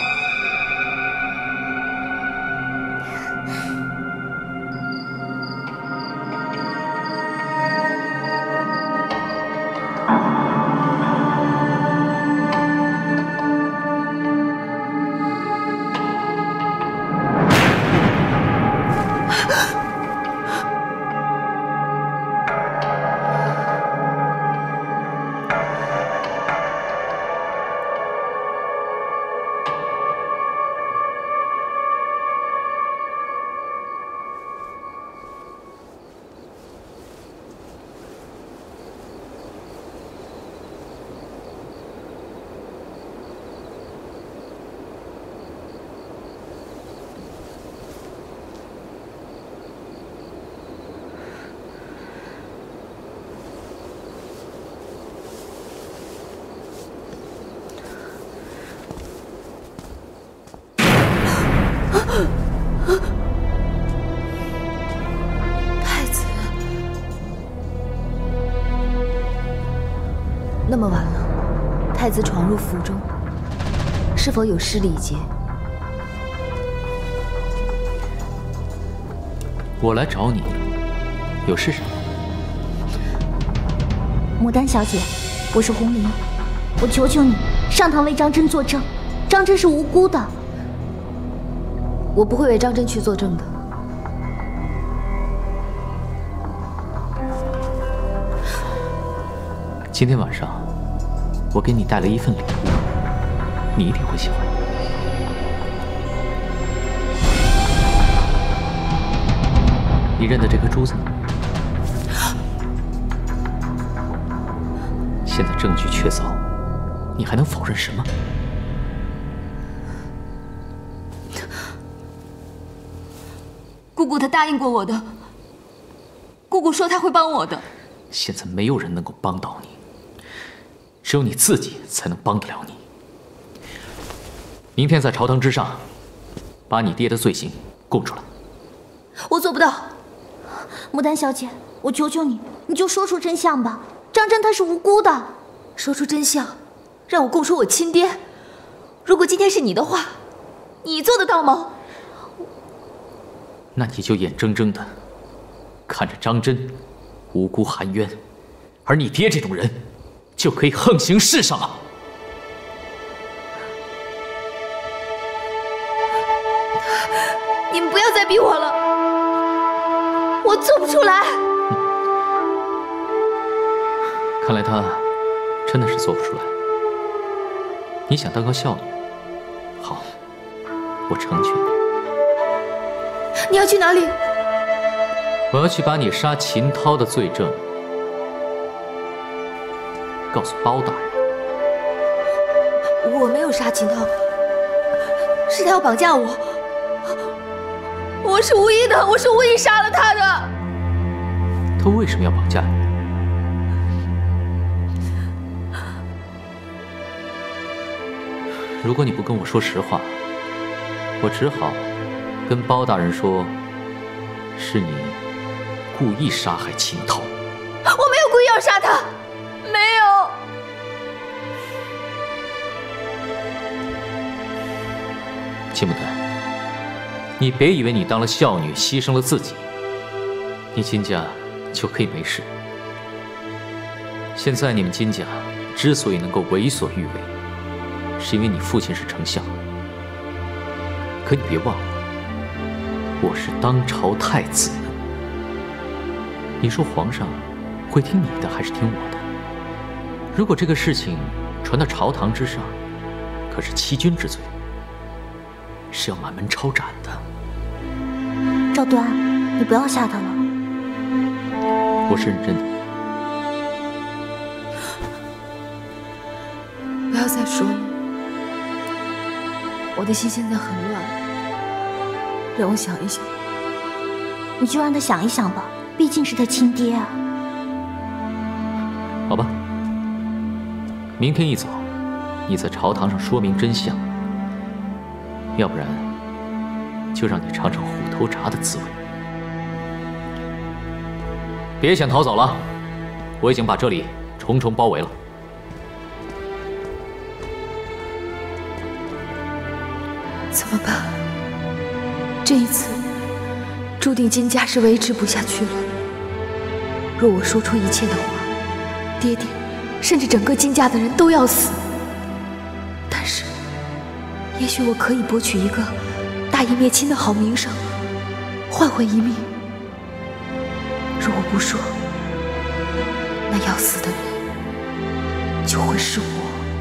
太子，那么晚了，太子闯入府中，是否有失礼节？ 我来找你，有事什么？ 牡丹小姐，我是红菱，我求求你上堂为张真作证，张真是无辜的。 我不会为张真去作证的。 今天晚上，我给你带了一份礼物，你一定会喜欢。你认得这颗珠子吗？现在证据确凿，你还能否认什么？ 姑姑她答应过我的，姑姑说她会帮我的。 现在没有人能够帮到你，只有你自己才能帮得了你。明天在朝堂之上，把你爹的罪行供出来。 我做不到。 牡丹小姐，我求求你，你就说出真相吧。张真他是无辜的。 说出真相，让我供出我亲爹。如果今天是你的话，你做得到吗？ 那你就眼睁睁的看着张真无辜含冤，而你爹这种人就可以横行世上啊！ 你们不要再逼我了，我做不出来。 看来他真的是做不出来。你想当个孝女？好，我成全你。 你要去哪里？ 我要去把你杀秦涛的罪证告诉包大人。 我没有杀秦涛，是他要绑架我。我是无意的，我是无意杀了他的。 他为什么要绑架你？如果你不跟我说实话，我只好跟包大人说，是你故意杀害秦涛。 我没有故意要杀他，没有。 秦牡丹，你别以为你当了孝女，牺牲了自己，你金家就可以没事。现在你们金家之所以能够为所欲为，是因为你父亲是丞相。可你别忘了，我是当朝太子呢。你说皇上会听你的还是听我的？如果这个事情传到朝堂之上， 可是欺君之罪是要满门抄斩的。 赵端，你不要吓他了。 我是认真的。 不要再说了，我的心现在很乱，让我想一想。 你就让他想一想吧，毕竟是他亲爹啊。 好吧，明天一早，你在朝堂上说明真相，要不然就让你尝尝虎头铡的滋味。别想逃走了，我已经把这里重重包围了。 怎么办？这一次，注定金家是维持不下去了。若我说出一切的话，爹爹，甚至整个金家的人都要死。但是，也许我可以博取一个大义灭亲的好名声，换回一命。若我不说，那要死的人就会是我。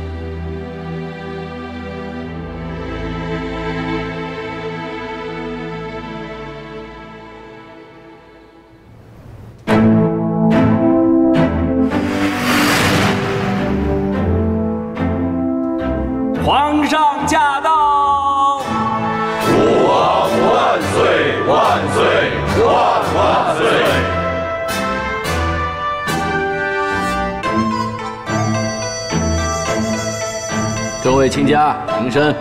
皇上驾到！ 父王万岁万岁万万岁！ 各位亲家，平身。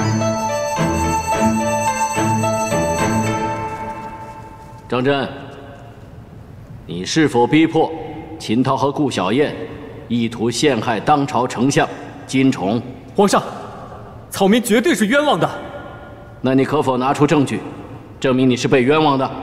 张真，你是否逼迫秦涛和顾小燕意图陷害当朝丞相金宠？ 皇上，草民绝对是冤枉的。 那你可否拿出证据，证明你是被冤枉的？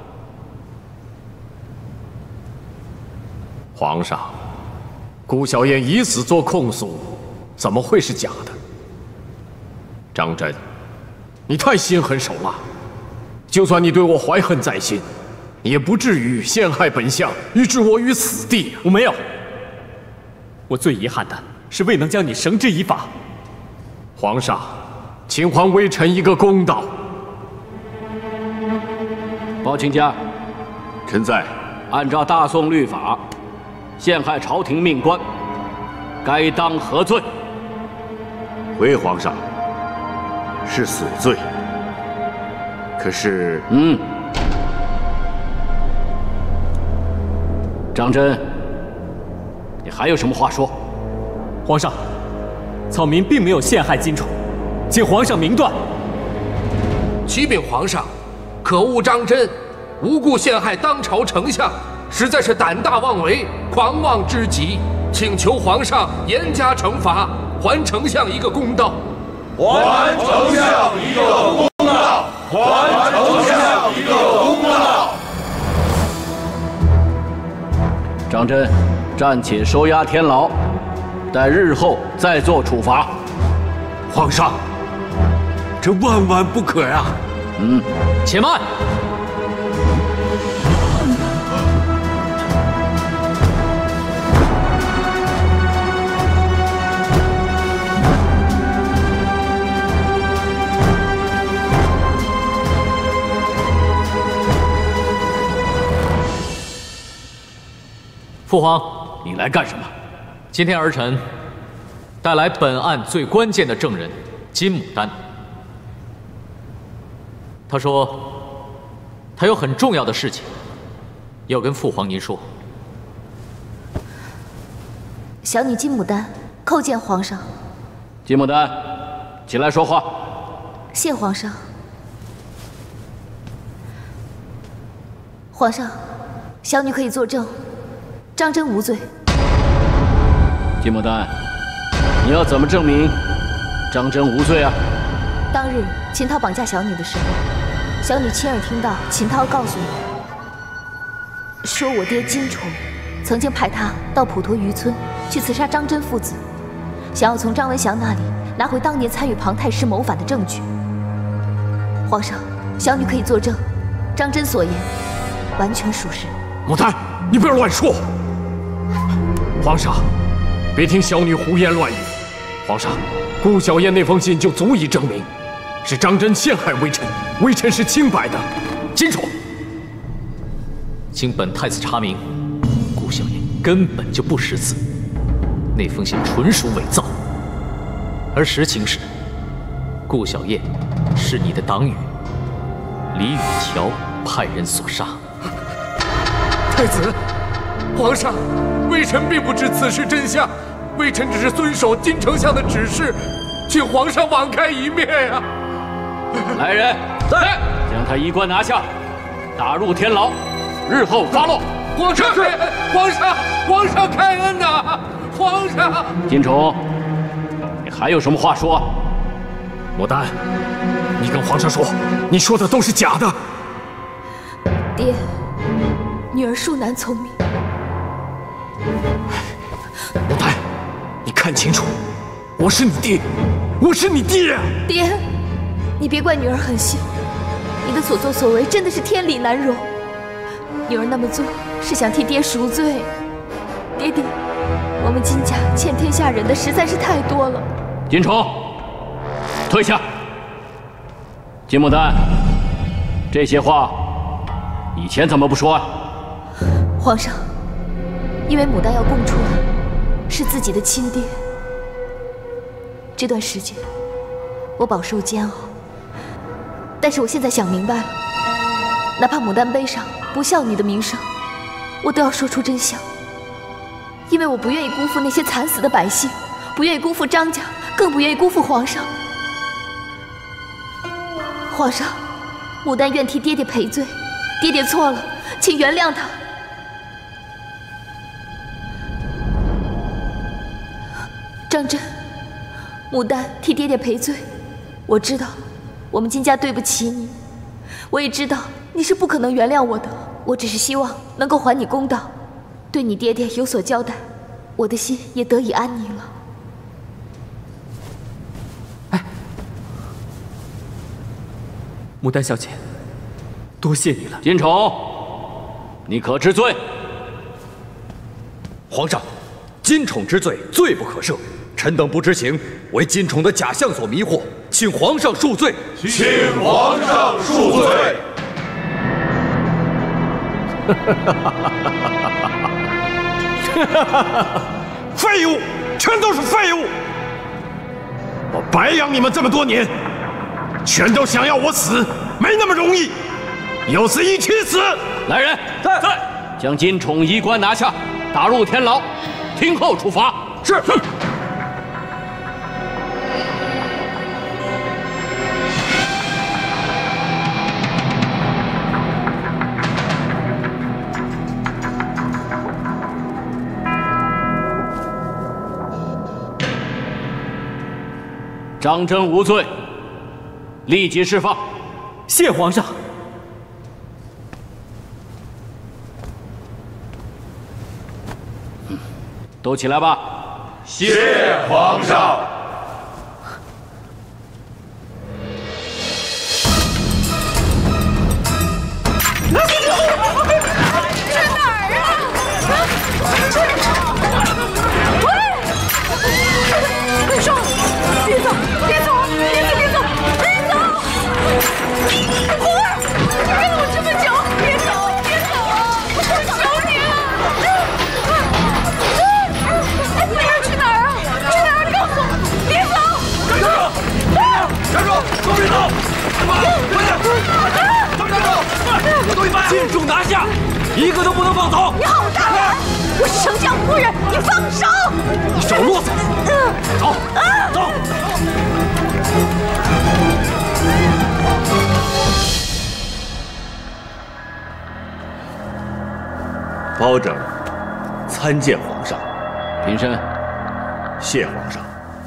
皇上，顾小燕以死做控诉，怎么会是假的？张真，你太心狠手辣，就算你对我怀恨在心，也不至于陷害本相，以置我于死地。 我没有，我最遗憾的是未能将你绳之以法。 皇上，请还微臣一个公道。 包亲家， 臣在。 按照大宋律法，陷害朝廷命官，该当何罪？ 回皇上，是死罪。可是， 嗯，张真，你还有什么话说？ 皇上，草民并没有陷害金宠，请皇上明断。 启禀皇上，可恶张真无故陷害当朝丞相，实在是胆大妄为，狂妄之极，请求皇上严加惩罚，还丞相一个公道。 还丞相一个公道！还丞相一个公道！ 张真，暂且收押天牢，待日后再做处罚。 皇上，这万万不可呀！ 嗯， 且慢。父皇， 你来干什么？ 今天儿臣带来本案最关键的证人金牡丹。他说，他有很重要的事情要跟父皇您说。 小女金牡丹叩见皇上。 金牡丹，起来说话。 谢皇上。皇上，小女可以作证。张真无罪。 金牡丹，你要怎么证明张真无罪啊？ 当日秦涛绑架小女的时候，小女亲耳听到秦涛告诉我，说我爹金宠曾经派他到普陀渔村去刺杀张真父子，想要从张文祥那里拿回当年参与庞太师谋反的证据。皇上，小女可以作证，张真所言完全属实。 牡丹，你不要乱说。皇上，别听小女胡言乱语。皇上， 顾小燕那封信就足以证明，是张真陷害微臣，微臣是清白的。金楚， 请本太子查明，顾小燕根本就不识字，那封信纯属伪造。而实情是，顾小燕是你的党羽李雨桥派人所杀。 太子，皇上，微臣并不知此事真相，微臣只是遵守金丞相的指示，请皇上网开一面啊！ 来人，在，将他衣冠拿下，打入天牢，日后发落。 皇上开恩，皇上，皇上开恩呐！皇上， 金宠，你还有什么话说？ 牡丹，你跟皇上说，你说的都是假的。 爹，女儿恕难聪明。 牡丹，你看清楚，我是你爹，我是你爹。 爹，你别怪女儿狠心，你的所作所为真的是天理难容。女儿那么做是想替爹赎罪。爹爹，我们金家欠天下人的实在是太多了。 金宠，退下。金牡丹，这些话以前怎么不说啊？ 皇上，因为牡丹要供出的是自己的亲爹，这段时间我饱受煎熬，但是我现在想明白了，哪怕牡丹背上不孝女的名声，我都要说出真相，因为我不愿意辜负那些惨死的百姓，不愿意辜负张家，更不愿意辜负皇上。皇上，牡丹愿替爹爹赔罪，爹爹错了，请原谅他。张真，牡丹替爹爹赔罪，我知道我们金家对不起你，我也知道你是不可能原谅我的，我只是希望能够还你公道，对你爹爹有所交代，我的心也得以安宁了。 牡丹小姐，多谢你了。 金宠，你可知罪？ 皇上，金宠之罪，罪不可赦。臣等不知情，为金宠的假象所迷惑，请皇上恕罪。 请皇上恕罪。 废物，全都是废物！我白养你们这么多年，全都想要我死，没那么容易。有死一起死！ 来人，在在，将金宠衣冠拿下，打入天牢，听候处罚。 是。 张真无罪，立即释放。 谢皇上。 都起来吧。 谢皇上。 去哪儿啊？喂！李双，别走，别走，别走，别走，别走！红儿，你跟了我这么久，别走，别走啊！我求你了！哎，你要去哪儿啊？去哪儿？告诉我！别走！ 站住！站住！都别走！快点！站住！我都一般。 金主拿下，一个都不能放走！ 你好大胆！我是丞相夫人，你放手！ 你少啰嗦！走，走！ 包拯参见皇上。 平身。 谢皇上。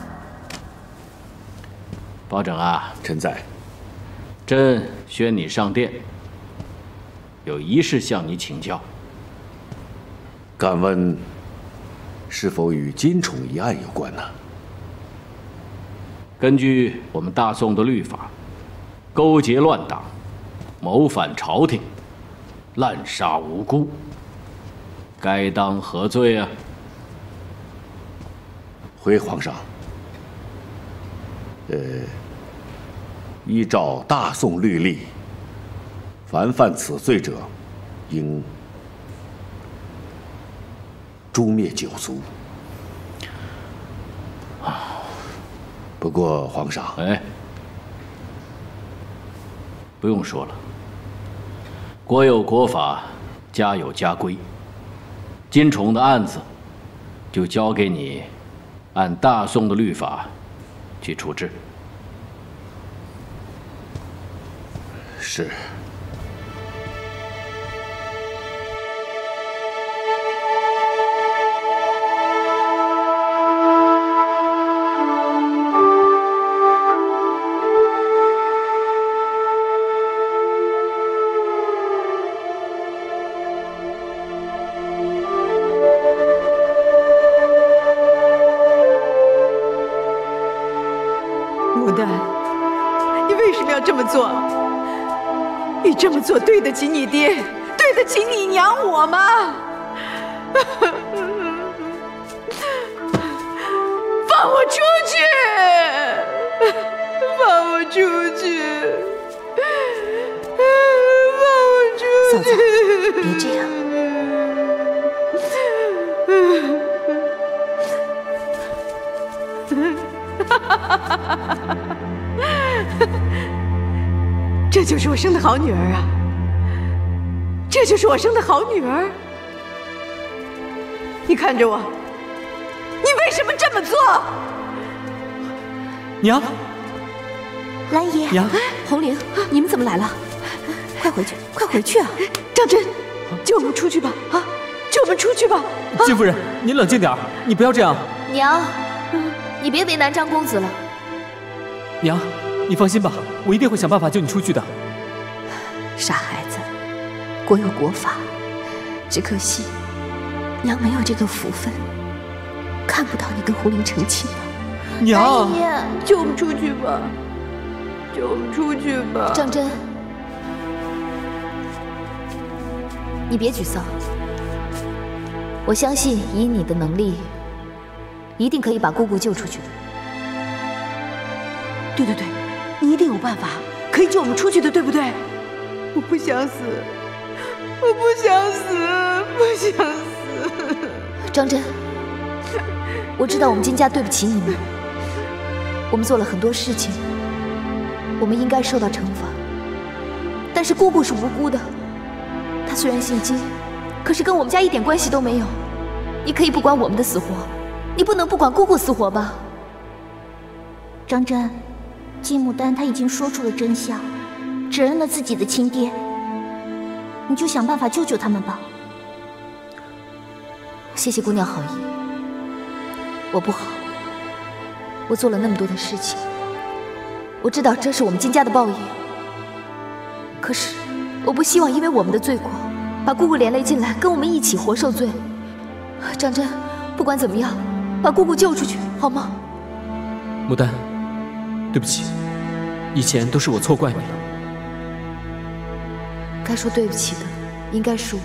包拯啊， 臣在。 朕宣你上殿，有一事向你请教。 敢问，是否与金宠一案有关呢？ 根据我们大宋的律法，勾结乱党，谋反朝廷，滥杀无辜，该当何罪啊？ 回皇上， 呃，依照大宋律例，凡犯此罪者，应诛灭九族。啊，不过皇上， 哎，不用说了，国有国法，家有家规。金宠的案子，就交给你，按大宋的律法去处置。 是。 牡丹，你为什么要这么做？你这么做对得起你爹，对得起你娘我吗？放我出去！放我出去！放我出去！ 嫂子，别这样。这就是我生的好女儿啊！这就是我生的好女儿！你看着我，你为什么这么做？ 娘， 兰爷， 娘， 红玲，你们怎么来了？快回去，快回去啊！ 张真，救我们出去吧！啊，救我们出去吧！ 金夫人，您冷静点儿，你不要这样。 娘，你别为难张公子了。 娘，你放心吧，我一定会想办法救你出去的。 傻孩子，国有国法，只可惜娘没有这个福分，看不到你跟红玲成亲了。 娘， 救我们出去吧！救我们出去吧！ 张真，你别沮丧，我相信以你的能力，一定可以把姑姑救出去的。 对对对，你一定有办法可以救我们出去的，对不对？我不想死，我不想死，不想死。 张真，我知道我们金家对不起你们，我们做了很多事情，我们应该受到惩罚。但是姑姑是无辜的，她虽然姓金，可是跟我们家一点关系都没有。你可以不管我们的死活，你不能不管姑姑死活吧？ 张真，金牡丹她已经说出了真相，指认了自己的亲爹，你就想办法救救他们吧。 谢谢姑娘好意，我不好，我做了那么多的事情，我知道这是我们金家的报应。可是，我不希望因为我们的罪过，把姑姑连累进来，跟我们一起活受罪。张真，不管怎么样，把姑姑救出去，好吗？ 牡丹，对不起，以前都是我错怪你了。 该说对不起的，应该是我。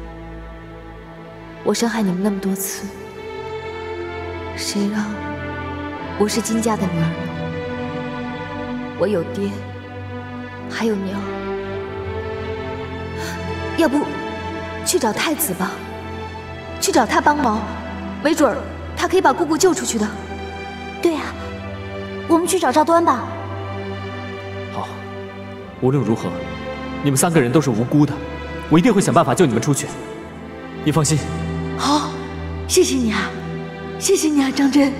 我伤害你们那么多次，谁让我是金家的女儿呢？我有爹，还有娘。要不去找太子吧，去找他帮忙，没准儿他可以把姑姑救出去的。 对呀、啊，我们去找赵端吧。 好，无论如何，你们三个人都是无辜的，我一定会想办法救你们出去。你放心。 好，谢谢你啊，谢谢你啊，张真。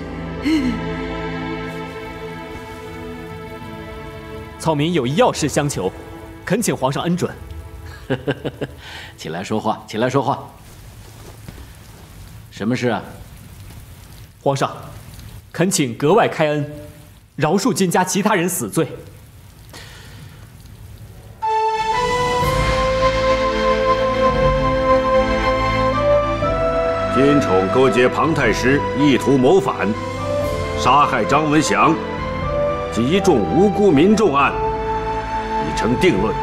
草民有一要事相求，恳请皇上恩准。 起来说话，起来说话。什么事啊？ 皇上，恳请格外开恩，饶恕金家其他人死罪。 金宠勾结庞太师，意图谋反，杀害张文祥，击中无辜民众案，已成定论。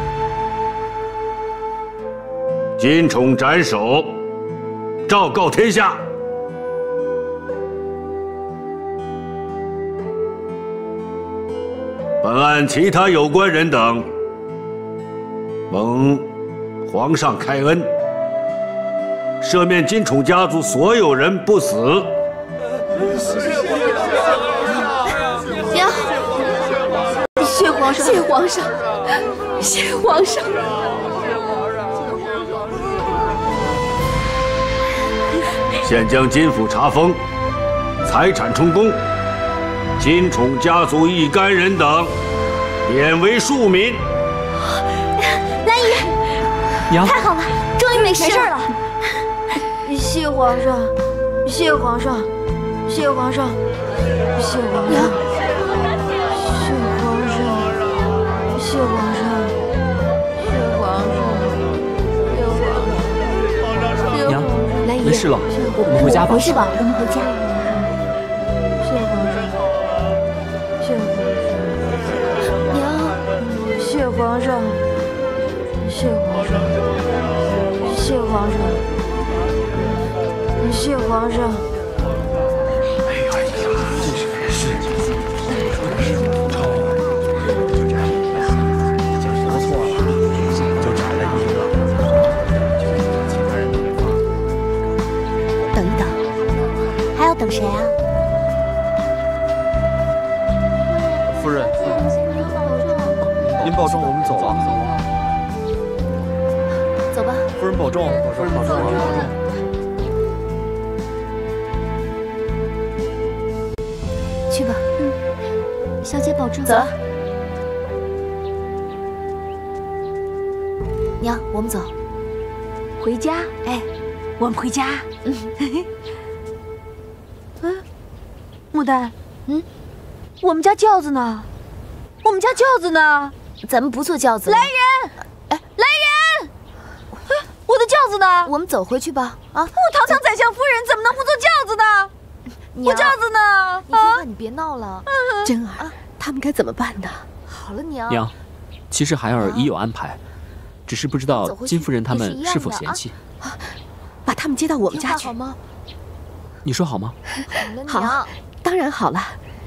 金宠斩首，昭告天下。 本案其他有关人等，蒙皇上开恩，赦免金宠家族所有人不死。 娘，谢皇上，谢皇上，谢皇上。 现将金府查封，财产充公，金宠家族一干人等贬为庶民。 兰姨， 娘， 太好了，终于没事了。 谢皇上，谢皇上，谢皇上，谢皇上，谢皇上，谢皇上，谢皇上， 娘，没事了，我们回家吧。 回去吧，我们回家。 谢皇上，谢皇上，娘，谢皇上，谢皇上，谢皇上，谢皇上。 哎呀呀，这是没事。说错了，就查了一个。 等一等，还要等谁啊？ 夫人，您保重，我们走了。 走吧。 夫人保重，夫人保重，保重。 去吧。 嗯，小姐保重。 走了。娘，我们走。 回家？ 哎， 我们回家。 嗯。 嗯，牡丹，嗯，我们家轿子呢？我们家轿子呢？ 咱们不坐轿子。 来人！哎，来人！哎，我的轿子呢？ 我们走回去吧。啊！ 我堂堂宰相夫人怎么能不坐轿子呢？我轿子呢？ 你听话，你别闹了。 真儿，他们该怎么办呢？ 好了，娘。 娘，其实孩儿已有安排，只是不知道金夫人他们是否嫌弃。 把他们接到我们家去好吗？ 你说好吗？ 好了， 好，当然好了。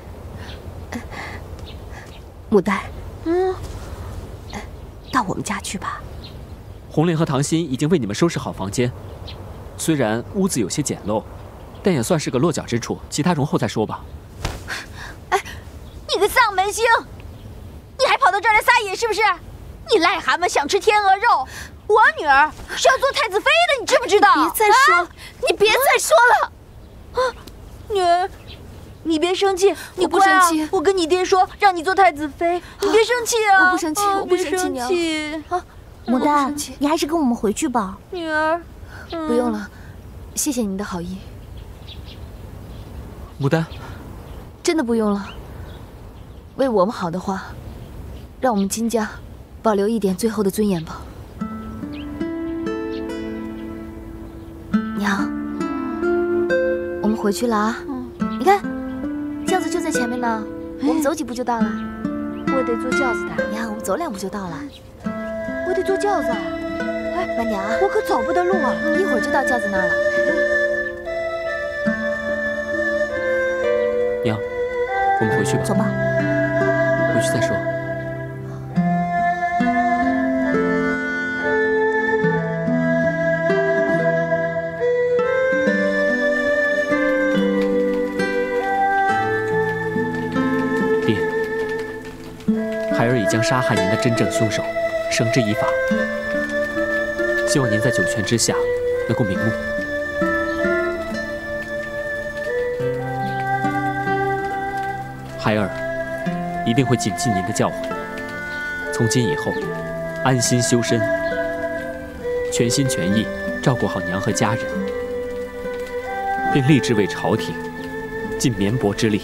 牡丹， 嗯， 到我们家去吧。 红莲和唐心已经为你们收拾好房间，虽然屋子有些简陋，但也算是个落脚之处，其他容后再说吧。 哎，你个丧门星，你还跑到这儿来撒野是不是？你癞蛤蟆想吃天鹅肉，我女儿是要做太子妃的，你知不知道？ 别再说， 啊、你别再说了。啊，女儿，你别生气，你我不生气、 啊。我跟你爹说，让你做太子妃，你别生气啊！ 我不生气， 啊、 我不生气。 啊， 牡丹，你还是跟我们回去吧。 女儿， 嗯、不用了，谢谢你的好意。 牡丹， 真的不用了。为我们好的话，让我们金家保留一点最后的尊严吧。娘，我们回去了啊！你看，轿子就在前面呢，我们走几步就到了。 我得坐轿子的。 娘，我们走两步就到了。 我得坐轿子。 哎，慢点啊！ 我可走不得路啊！ 一会儿就到轿子那儿了。 娘，我们回去吧。 走吧。 回去再说。爹，孩儿已将杀害您的真正凶手绳之以法，希望您在九泉之下能够瞑目。孩儿一定会谨记您的教诲，从今以后安心修身，全心全意照顾好娘和家人，并立志为朝廷尽绵薄之力。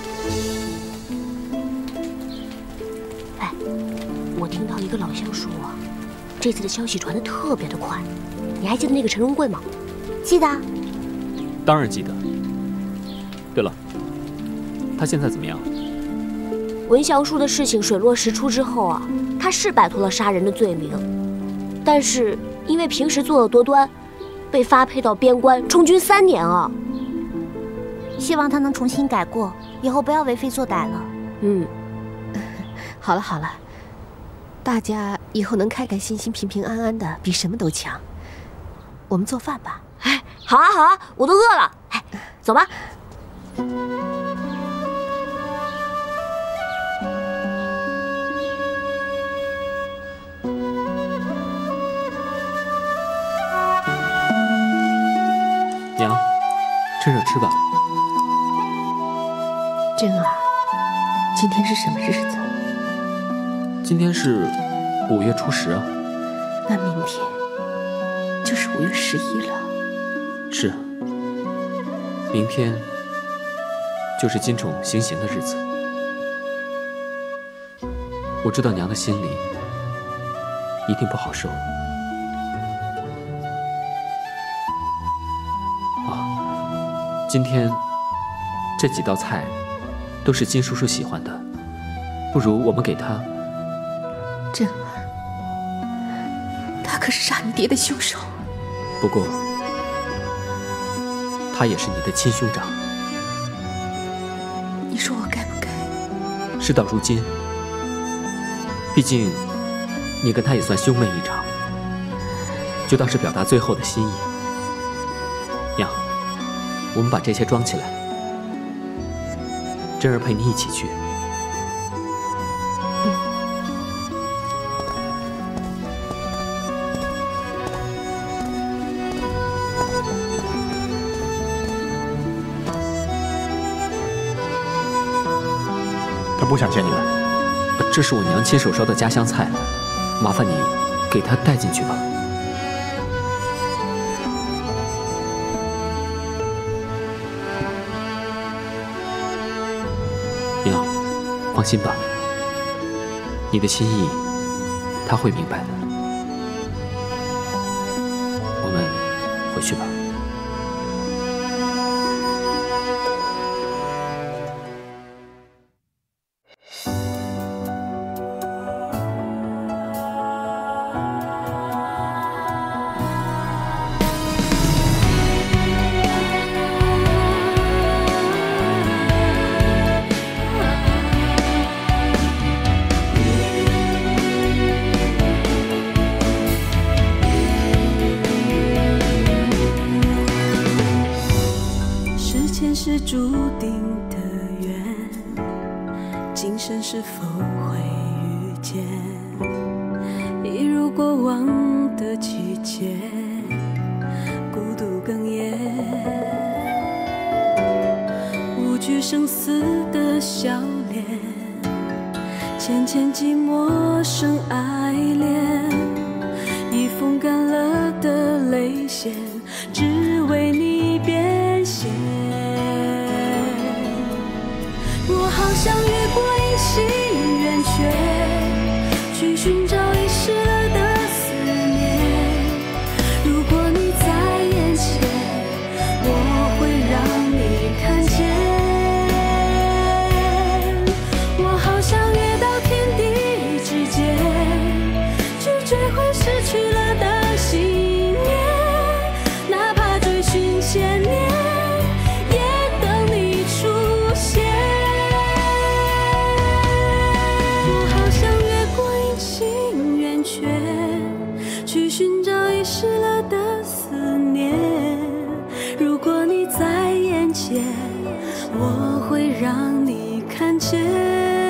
哎，我听到一个老乡说啊，这次的消息传得特别的快。你还记得那个陈荣贵吗？记得。 当然记得。对了，他现在怎么样？ 文祥树的事情水落石出之后啊，他是摆脱了杀人的罪名，但是因为平时作恶多端，被发配到边关充军三年啊。希望他能重新改过，以后不要为非作歹了。嗯。 好了好了，大家以后能开开心心、平平安安的，比什么都强。我们做饭吧。 哎，好啊好啊，我都饿了。哎，走吧。 娘，趁热吃吧。 真儿，今天是什么日子？ 今天是五月初十啊。 那明天就是五月十一了。 是啊，明天就是金宠行刑的日子。我知道娘的心里一定不好受。啊，今天这几道菜都是金叔叔喜欢的，不如我们给他。 真儿，他可是杀你爹的凶手。 不过，他也是你的亲兄长。 你说我该不该？ 事到如今，毕竟你跟他也算兄妹一场，就当是表达最后的心意。娘，我们把这些装起来，真儿陪你一起去。 他不想见你们。 这是我娘亲手烧的家乡菜，麻烦你给他带进去吧。娘，放心吧，你的心意他会明白的。我们回去吧。 是注定的缘，今生是否会遇见？一如过往的季节，孤独哽咽，无惧生死的笑脸，浅浅寂寞生爱恋，已风干了的泪腺，只为你变现。我好想越过阴晴圆缺，去寻找遗失了的思念。如果你在眼前，我会让你看见。我好想越到天地之间，去追回失去了的信念，哪怕追寻千年，也等你出现。去寻找遗失了的思念，如果你在眼前，我会让你看见。